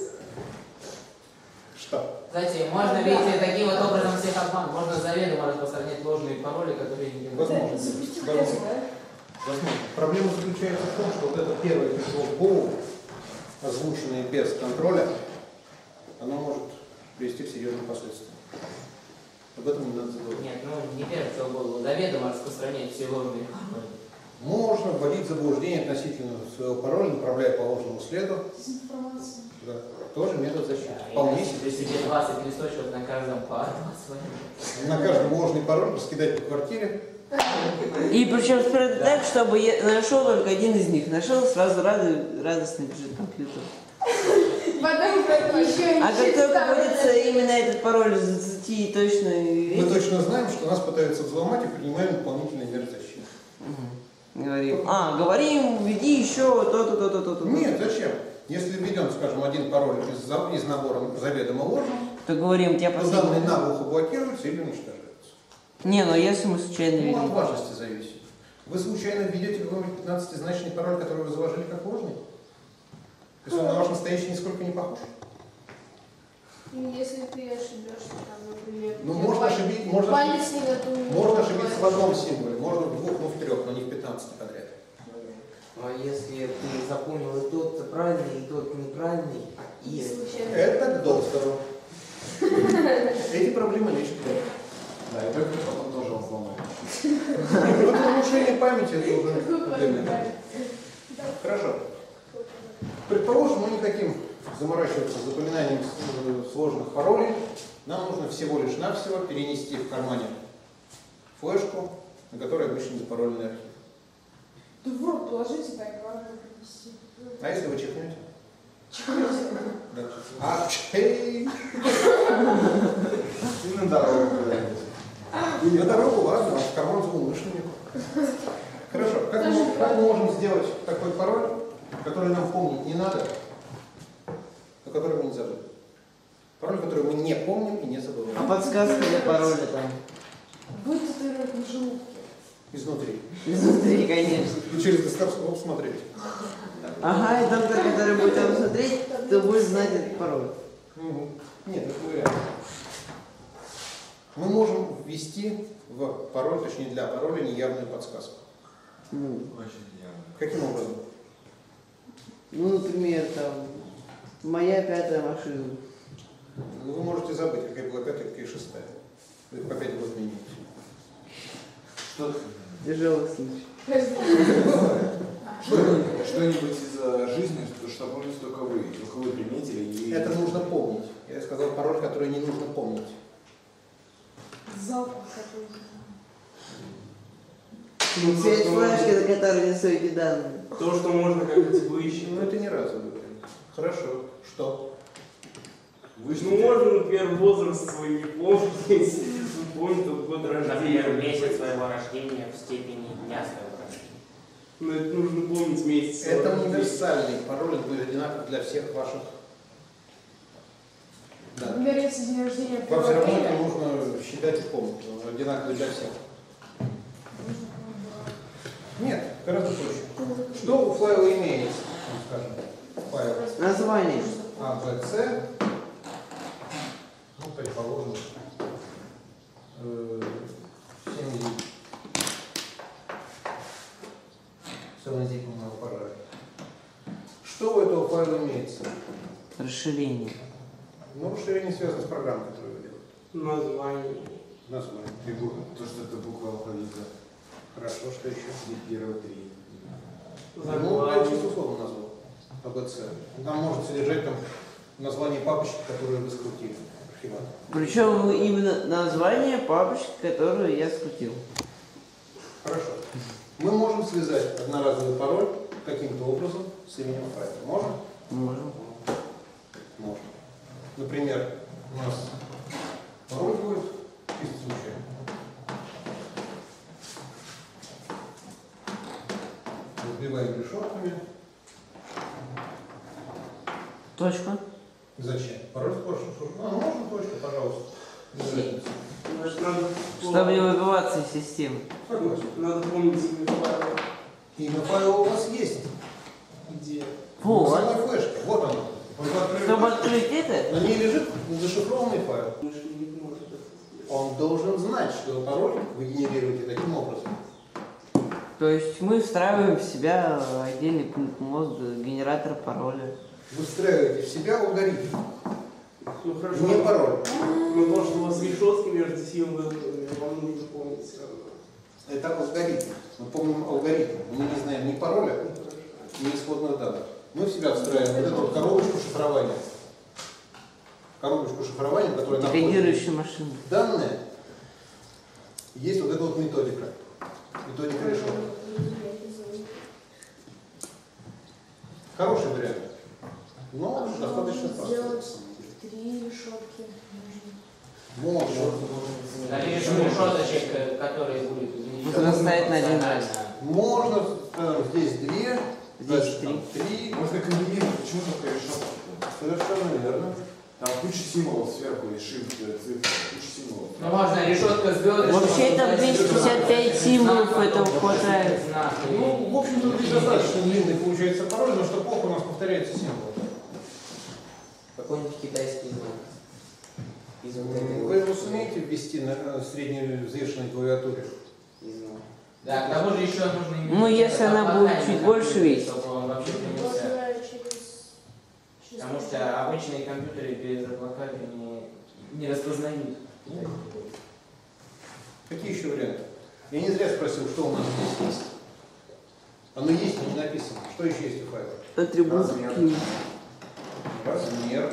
Что? Знаете, можно ведь таким вот образом всех обмануть. Можно заведомо распространять ложные пароли, которые не Возможно. Запусти Возможно. тест, да? Возможно. Проблема заключается в том, что вот это первое пришло в голову, озвученное без контроля, оно может привести к серьезным последствиям. Об этом не надо забывать. Нет, ну не первое, что было. Заведомо распространять все ложные пароли. Можно вводить в заблуждение относительно своего пароля, направляя по ложному следу. Дезинформация. Да. Тоже метод защиты. Да, Вполне если себе. себе 20 листочков на каждом по 20. На каждый ложный пароль раскидать по квартире, И причем спрятать так, чтобы я нашел только один из них. Нашел, сразу радостно бежит компьютер. Потом еще А как только вводится именно этот пароль, зацети точно Мы видите? точно знаем, что нас пытаются взломать и принимаем дополнительные меры защиты. Говорим. Говорим, введи еще то-то, то-то, то-то. Нет, зачем? Если введем, скажем, один пароль из набора заведомо ложный, То говорим, тебя то последний. данные наглухо блокируются или уничтожаются. Не, но если мы случайно Ну, от видим. важности зависит. Вы случайно введете какой-нибудь 15-значный пароль, который вы заложили как ложный? То есть он на ваш настоящий нисколько не похож? Если ты ошибешься, там, например, Ну, можно ошибиться, палец не готов. можно ошибиться в одном символе, можно в двух, но в трех, но не в 15 подряд. А если ты запомнил и тот правильный, и тот неправильный, И и... случайно. Это к доктору. Эти проблемы лечит доктор. Да, и только потом тоже он сломает. Вот нарушение памяти это уже проблема. Хорошо. Предположим, мы не хотим заморачиваться с запоминанием сложных паролей. Нам нужно всего лишь навсего перенести в кармане флешку, на которой обычно запароленный архив. Да в рот положите, так главное принести. А если вы чихнете? Да. Апчей! И на дорогу куда-нибудь. На дорогу, ладно, а в карман злоумышленнику. Хорошо. Как мы можем сделать такой пароль, который нам помнить не надо, но который мы не забыли? Пароль, который мы не помним и не забываем. А подсказка для пароля там? Вытатуировать на желудке. Изнутри. Изнутри, конечно. И через доскоп смотреть. Ага, и доктор, который будет там смотреть, то будет знать этот пароль. Нет, это вариант. Мы можем ввести в пароль, точнее для пароля, неявную подсказку. Очень явно. Каким образом? Ну, например, там, моя пятая машина. Ну, вы можете забыть, какая была пятая, какая шестая. Вы их по 5 год меняете. Что? Тяжелый случай. Что-нибудь из жизни, что помните только вы приметили. И... Это нужно помнить. Я сказал пароль, который не нужно помнить. Запах какой-то. Цвет флешки, на которой рисуете данные. То, что можно как-то типа ищем. Ну, это не разовый вариант. Хорошо. Что? Ну, можно, например, возраст свой не помнить, если помнит тот год Например, рождения. месяц своего рождения в степени дня своего рождения. Но это нужно помнить месяц. Это своего рождения. универсальный пароль, он будет одинаков для всех ваших. Да. Например, если день рождения Вам все равно это время, нужно считать и помнить. Он одинаковый для всех. Нет, гораздо проще. Что у файла имеется? Скажем, файл Название. A, B, C. Ну, предположим, 7 зипного пожара. Что у этого файла имеется? Расширение. Ну, расширение связано с программой, которую вы делаете. Название. Название. То, что это буква алфавита. Хорошо, что еще? И первые три. Ну, я чисто условно назвал. АБЦ. Там может содержать там название папочки, которую вы скрутили. Архиватор. Причем именно название папочки, которую я скрутил. Хорошо. Мы можем связать одноразовый пароль каким-то образом с именем файла. Можем? Можем. Можно. Например, у нас пароль будет чисто случайно. Разбиваем решетками. Точка. Зачем? Пароль тоже. Можно точку, пожалуйста. Не разница. Значит, надо, Чтобы не выбиваться из системы. Согласен. надо помнить имя файла. Имя файла у вас есть. Где? На Вот. самой флешке. Вот оно. Вы открыли Чтобы флешку, открыть это, на ней лежит зашифрованный файл. Мошенник может это сделать. Он должен знать, что пароль вы генерируете таким образом. то есть мы встраиваем в себя отдельный пункт мозга, генератор пароля. Вы встраиваете в себя алгоритм, Ну хорошо. не пароль. Но то, что у вас решетки между символами, вам нужно помнить все равно. Это алгоритм. Мы помним алгоритм. Мы не знаем ни пароля, Ну, хорошо. ни исходных данных. Мы в себя встраиваем вот эту вот коробочку шифрования. Коробочку шифрования, которая находит Кодирующая машина. данные. Есть вот эта вот методика. И то не решетка. Хороший вариант. Но достаточно простой. Сделать 3 решетки. Можно. Количество решеточек, которые будут увеличиваться. Возрастает на 1 раз. Можно, здесь 2, Здесь там 3. Можно комбинировать, почему только решетки? Совершенно верно. Там куча символов сверху и shift, цифры, куча символов. Ну, можно решетка звезды. Вообще там 255 символов, этого хватает. Ну, в общем-то, здесь достаточно длинный получается пароль, но что плохо, у нас повторяется символ. Какой-нибудь китайский знак. Из вот этой Вы его вот, сумеете ввести на средневзвешенной клавиатуре? не знаю. Да, к тому же еще нужно иметь... Ну, если она будет чуть больше весить. Чтобы он вообще принялся. Можно через... Потому что обычные компьютеры без адвоката не распознают. Какие еще варианты? Я не зря спросил, что у нас здесь есть. Оно есть, но не написано. Что еще есть у файла? Атрибут ки. Размер.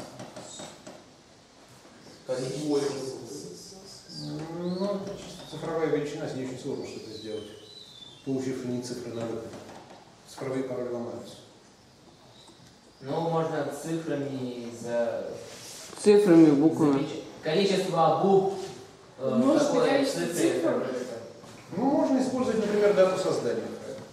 Ну, цифровая величина, с ней очень сложно что-то сделать, получив не цифры на выход. Цифровые пароли ломаются. Ну, можно цифрами за... Цифрами, буквами. Количество букв. Множество какое количество цифры, цифр. это. Ну, можно использовать, например, дату создания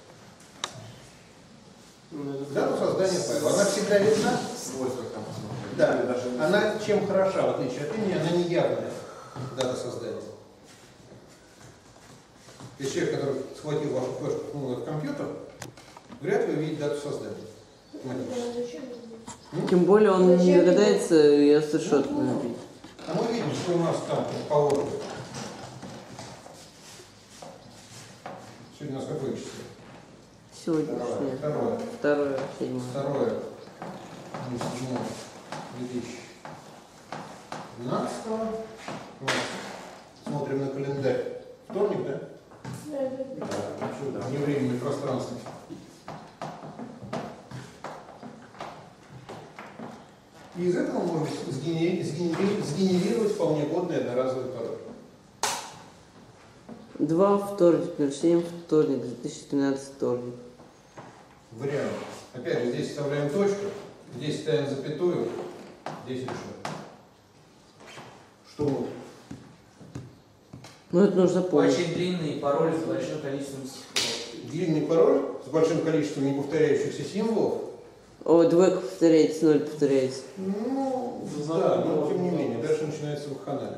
файла. Дату создания файла. Она всегда видна. Свойства там посмотреть. Да, Или даже не она чем хороша, в отличие от имени, она не явная дата создания. Если человек, который схватил вашу флешку, ткнул в компьютер, вряд ли увидит дату создания. Тем более он не догадается ее с решеткой набить. А мы видим, что у нас там положено. Сегодня у нас какое число? Сегодняшнее. Второе. Второе, 7. Второе. 2012. Смотрим на календарь. Вторник, да? Да. Не времени, пространство. И из этого можно сгенерировать вполне годный одноразовый пароль. 2 вторник, 07 вторник, 2013 вторник. Вариант. Опять же, здесь вставляем точку, здесь ставим запятую, здесь решаем. Что мы? Ну это нужно помнить. Очень длинный пароль с большим количеством цифр. Длинный пароль с большим количеством неповторяющихся символов. О, двойка повторяется, 0 повторяется. Ну, да, но тем не менее, дальше начинается вакханалия.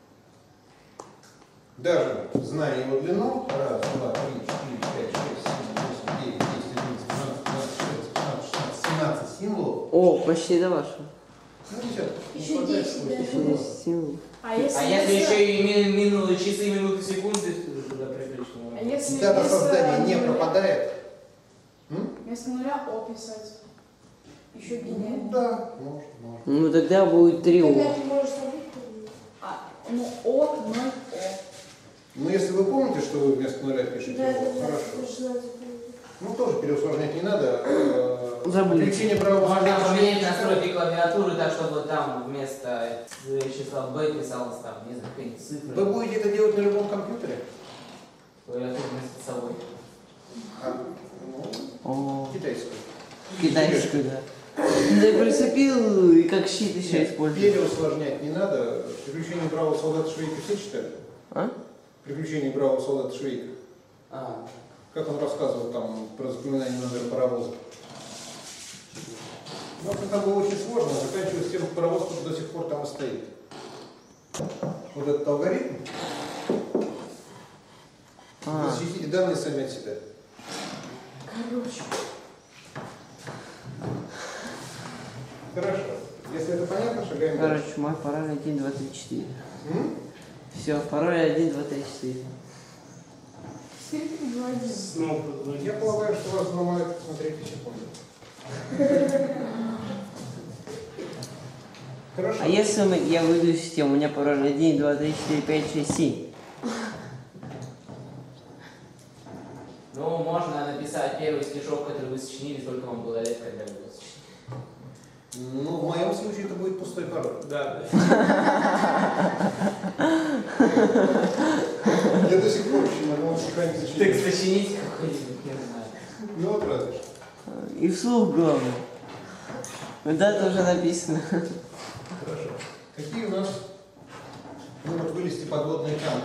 Даже зная его длину, 1, 2, 3, 4, 5, 6, 7, 8, 9, 10, 11, 12, 13, 14, 15, 16, 17 символов. О, почти до вашего. Ну, десяток. Еще Не хватает 10, свойств. да. Еще 10 символов. А если, А если еще и минуты, часы, минуты, секунды, туда приключено. А если Дата вместо создания не нуля- пропадает. Вместо нуля О писать. Еще гениально. Ну, да, может, может. Ну тогда будет 3 Тогда О. ты можешь забыть. Ну, О, 0, О. Ну, если вы помните, что вы вместо нуля пишете, Да, да, да. хорошо. Тоже надо запомнить. Ну, тоже переусложнять не надо. Забыли. Включение правого Можно клавиша. поменять настройки клавиатуры так, чтобы там вместо числа B писалось там, не знаю, какие-нибудь цифры. Вы будете это делать на любом компьютере? Клавиатуру вместо собой. Ну, О, китайскую. китайскую, да. Ты прицепил и как щит еще используешь. Переусложнять не надо. Приключения бравого солдата Швейка все читали? А? Приключения бравого солдата Швейка. А, Как он рассказывал там про запоминание номера паровоза. Ну, это там было очень сложно, но заканчивается тем, что паровоз до сих пор там и стоит. Вот этот алгоритм. А. Защитите данные сами от себя. Короче. Хорошо. Если это понятно, шагаем дальше. Короче, мой пароль 1, 2, 3, 4. М? Все, пароль 1, 2, 3, 4. Снова Я полагаю, что вас взломают на 3 секунды. Хорошо. А если я выйду из системы, у меня пароль 1, 2, 3, 4, 5, 6, 7. ну, можно написать первый стишок, который вы сочинили, сколько вам было лет, когда вы его сочинили. Ну, в моем случае это будет пустой пароль. Да. Для Я до сих пор еще не могу сохранить Так сочинение. сочинить какой-нибудь, не знаю. Ну вот разве что. И вслух главное. Дата уже написано. Хорошо. Какие у нас могут вылезти подводные камни?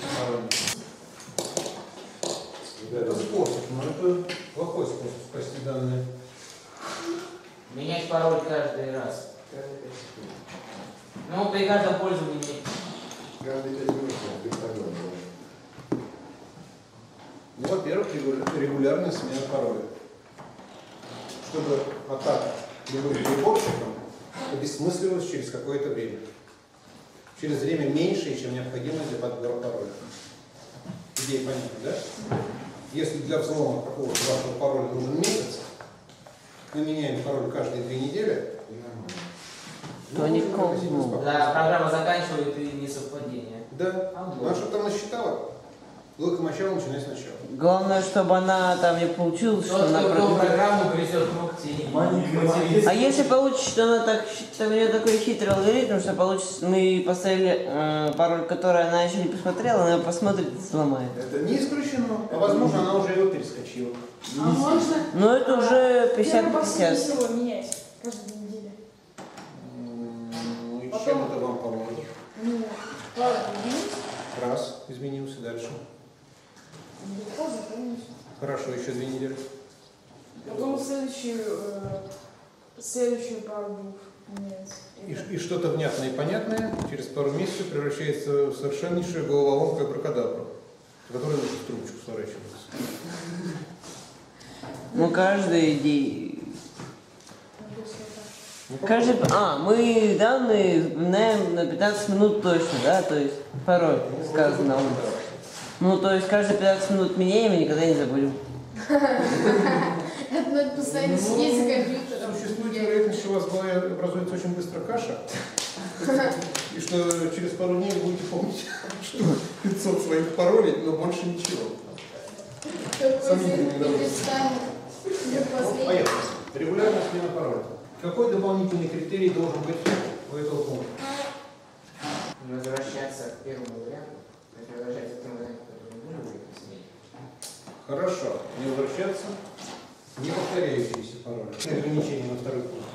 Это способ, но это плохой способ спасти данные. Менять пароль каждый раз. Ну, при каждом пользовании. Каждый 5 минут вертолет. Ну, во-первых, регулярная смена пароля. Чтобы атака любым приборщиком обесмысливалась через какое-то время. Через время меньшее, чем необходимо для подбора пароля. Идея понятна, да? Если для взлома какого-то вашего пароля нужен месяц, мы меняем пароль каждые 2 недели. То никакого взлома. Да, программа заканчивает и несовпадение. Да. Она что там насчитала? Логика начала, начинай сначала. Главное, чтобы она там не получилась, что Тот, она... кто программу грызет ногти. А если получится, что она так, у нее такой хитрый алгоритм, что получится, мы поставили пароль, который она еще не посмотрела, она его посмотрит и сломает. Это не исключено. А возможно, она уже его перескочила. А можно Но это уже первый 50-50. последний его менять каждую неделю? Ну и Потом- чем это вам поможет? Ну, ладно, изменить. Раз, изменился, дальше. Легко запомнить. Хорошо, еще 2 недели. Потом следующую пару букв меняется. И что-то внятное и понятное через пару месяцев превращается в совершеннейшую головоломку абракадабру, которая лучше в трубочку сворачивается. Ну, каждый день... Ну, Каждый... мы данные знаем на 15 минут точно, да? То есть пароль сказано. Ну, то есть каждые 15 минут меняем и никогда не забудем. Это надо постоянно сидеть за компьютером. Существует вероятность, что у вас в голове образуется очень быстро каша, и что через пару дней вы будете помнить, что 500 своих паролей, но больше ничего. Сомнительный довод. Ну, поехали. Регулярная смена пароля. Какой дополнительный критерий должен быть у этого пункта? Не возвращаться к первому варианту. То есть возвращаться к тем вариантам, которые были уже сменить. Хорошо. Не возвращаться. Не повторяющиеся пароли. Ограничение на второй пункт.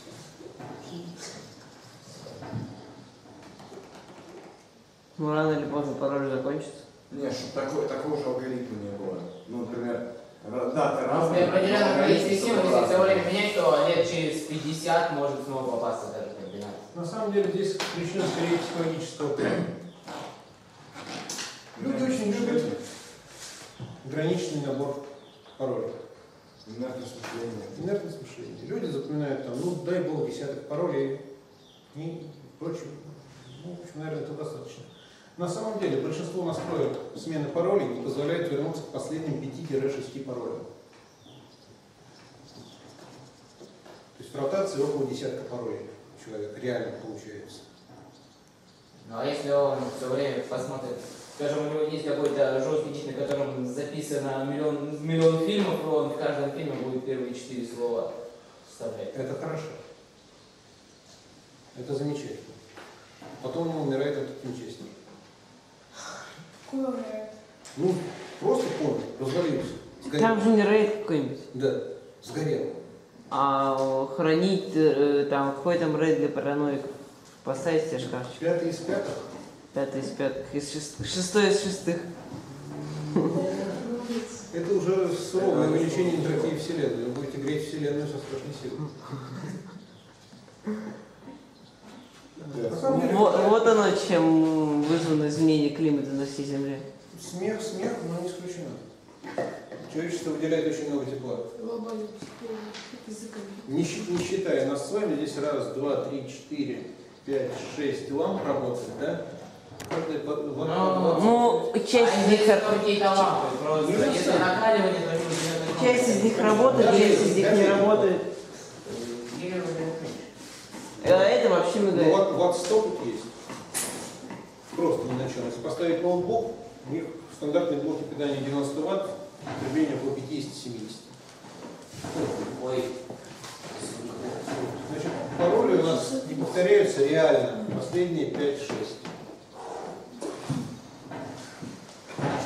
Ну, рано или поздно пароль закончится. Нет, чтобы такого же алгоритма не было. Ну, например, даты Если разные. определенно количество алгоритмы систем, если все разные. время менять, то лет через 50 может снова попасться даже комбинация. На самом деле здесь причина скорее психологического плана. Люди очень любят ограниченный набор паролей. Инертность мышления. Инертность мышления. Люди запоминают там, ну дай бог, десяток паролей и прочее. Ну, в общем, наверное, это достаточно. На самом деле большинство настроек смены паролей не позволяет вернуться к последним 5-6 паролям. То есть в ротации около десятка паролей человек реально получается. Ну а если он все время посмотрит, скажем, у него есть какой-то жесткий диск, на котором записано миллион фильмов, и он в каждом фильме будет первые 4 слова вставлять. Это хорошо. Это замечательно. Потом он умирает от нечестия. Какой умирает? Ну, просто помню, развалился. Сгорел. Там же не рейд какой-нибудь. Да, сгорел. А хранить там какой там рейд для параноиков? Поставить себе шкафчик. 5 из 5. 5 из 5, шестой из шестых. Это уже суровое увеличение энтропии Вселенной. Вы будете греть Вселенную со страшной силой. На самом деле, Вот оно, чем вызвано изменение климата на всей Земле. смех, но не исключено. Человечество выделяет очень много тепла. Глобальный психолог, язык. Не считая нас с вами, здесь раз, два, три, 4, 5, 6 ламп работает, да? Каждая Ну, часть из них, какие-то лампы, просто если накаливание, то не часть из них работает, часть из них не работает. Это вообще мигает. Ватт-стоп есть. Просто для начала. Если поставить ноутбук, у них стандартные блоки питания 90 Вт, потребление около 50-70. Ой. Значит, пароли у нас не повторяются реально. Последние 5-6.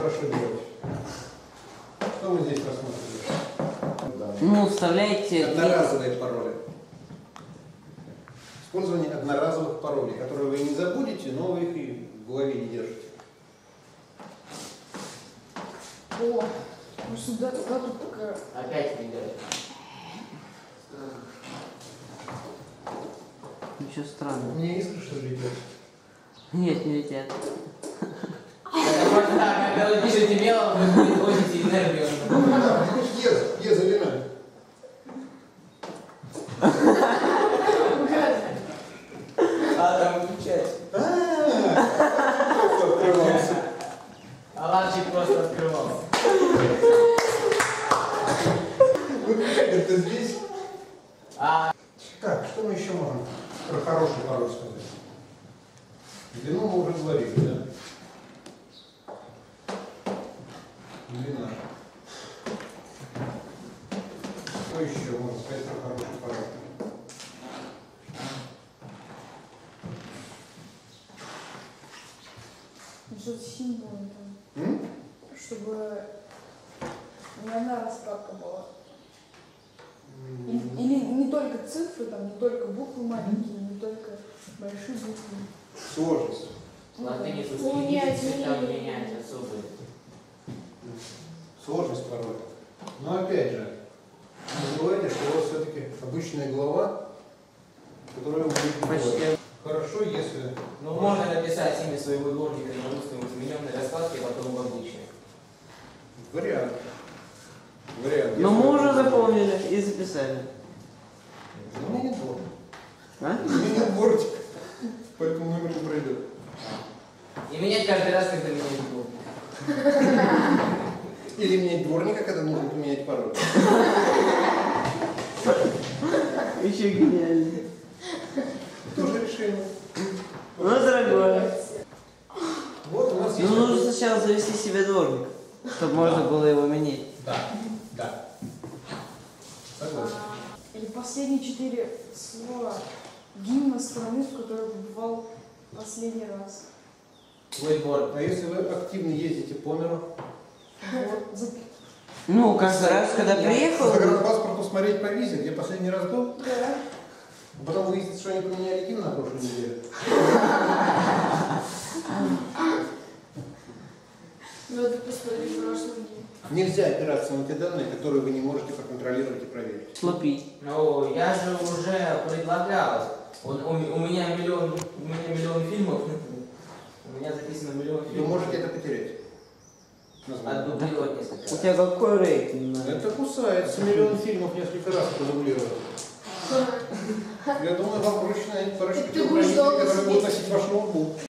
хорошо делать? Что вы здесь рассматриваете? Ну, вставляете... Одноразовые пароли. Использование одноразовых паролей, которые вы не забудете, но вы их и в голове не держите. О, ну сюда тут такая... Опять не играет. Ничего У странного. меня искры, что ли, летят? Нет, не летят. Это можно, когда вы пишете мелом, вы переводите энергию. Еза вина. А там выключать. Открывался. А лавчик просто открывался. Это здесь. А Так, что мы еще можем про хороший пароль сказать? Длину мы уже говорили, да? Длина. Что еще можно сказать про хороший пароль? Что-то символы там. Чтобы не одна раскладка была. Или не только цифры, там, не только буквы маленькие, не только большие буквы. Сложность. латыни тут Менять, цвета менять. менять особые. Сложность пароля. Но опять же, не забывайте, что у вас все-таки обычная глава, которую вы будете Почти. делать. Хорошо, если... Ну, можно написать имя своего дворника на русском в измененной раскладке, а потом в обычной. Вариант. Вариант. Но мы уже запомнили и записали. У меня нет дворника. А? У меня нет дворника. Поэтому номер не пройдет. И менять каждый раз, когда менять дворник. Или менять дворника, когда нужно поменять пароль. Еще гениально. Тоже решение. Ну, дорогое. Вот у нас есть... Ну, нужно сначала завести себе дворник, чтобы можно было его менять. Да, да. Согласен. Или последние 4 слова гимна страны, в которой побывал последний раз. Твой двор. А если вы активно ездите по миру, Вот. Ну, каждый раз, когда приехал... по загранпаспорту смотреть по визе, где последний раз был, Да. а потом выяснится, что они поменяли гимн на прошлой неделе. Надо посмотреть прошлый день. Нельзя опираться на те данные, которые вы не можете проконтролировать и проверить. Слопить. Ну, я же уже предлагал. У меня миллион фильмов. У меня записано миллион Вы фильмов. можете это потерять. Название. Отдублировать несколько У раз. тебя какой рейтинг? надо? Это кусается. Миллион фильмов несколько раз продублировать. Я думаю, вам проще найти парочку Ты будешь телохранителей, долго которые будут сидеть. носить ваш ноутбук.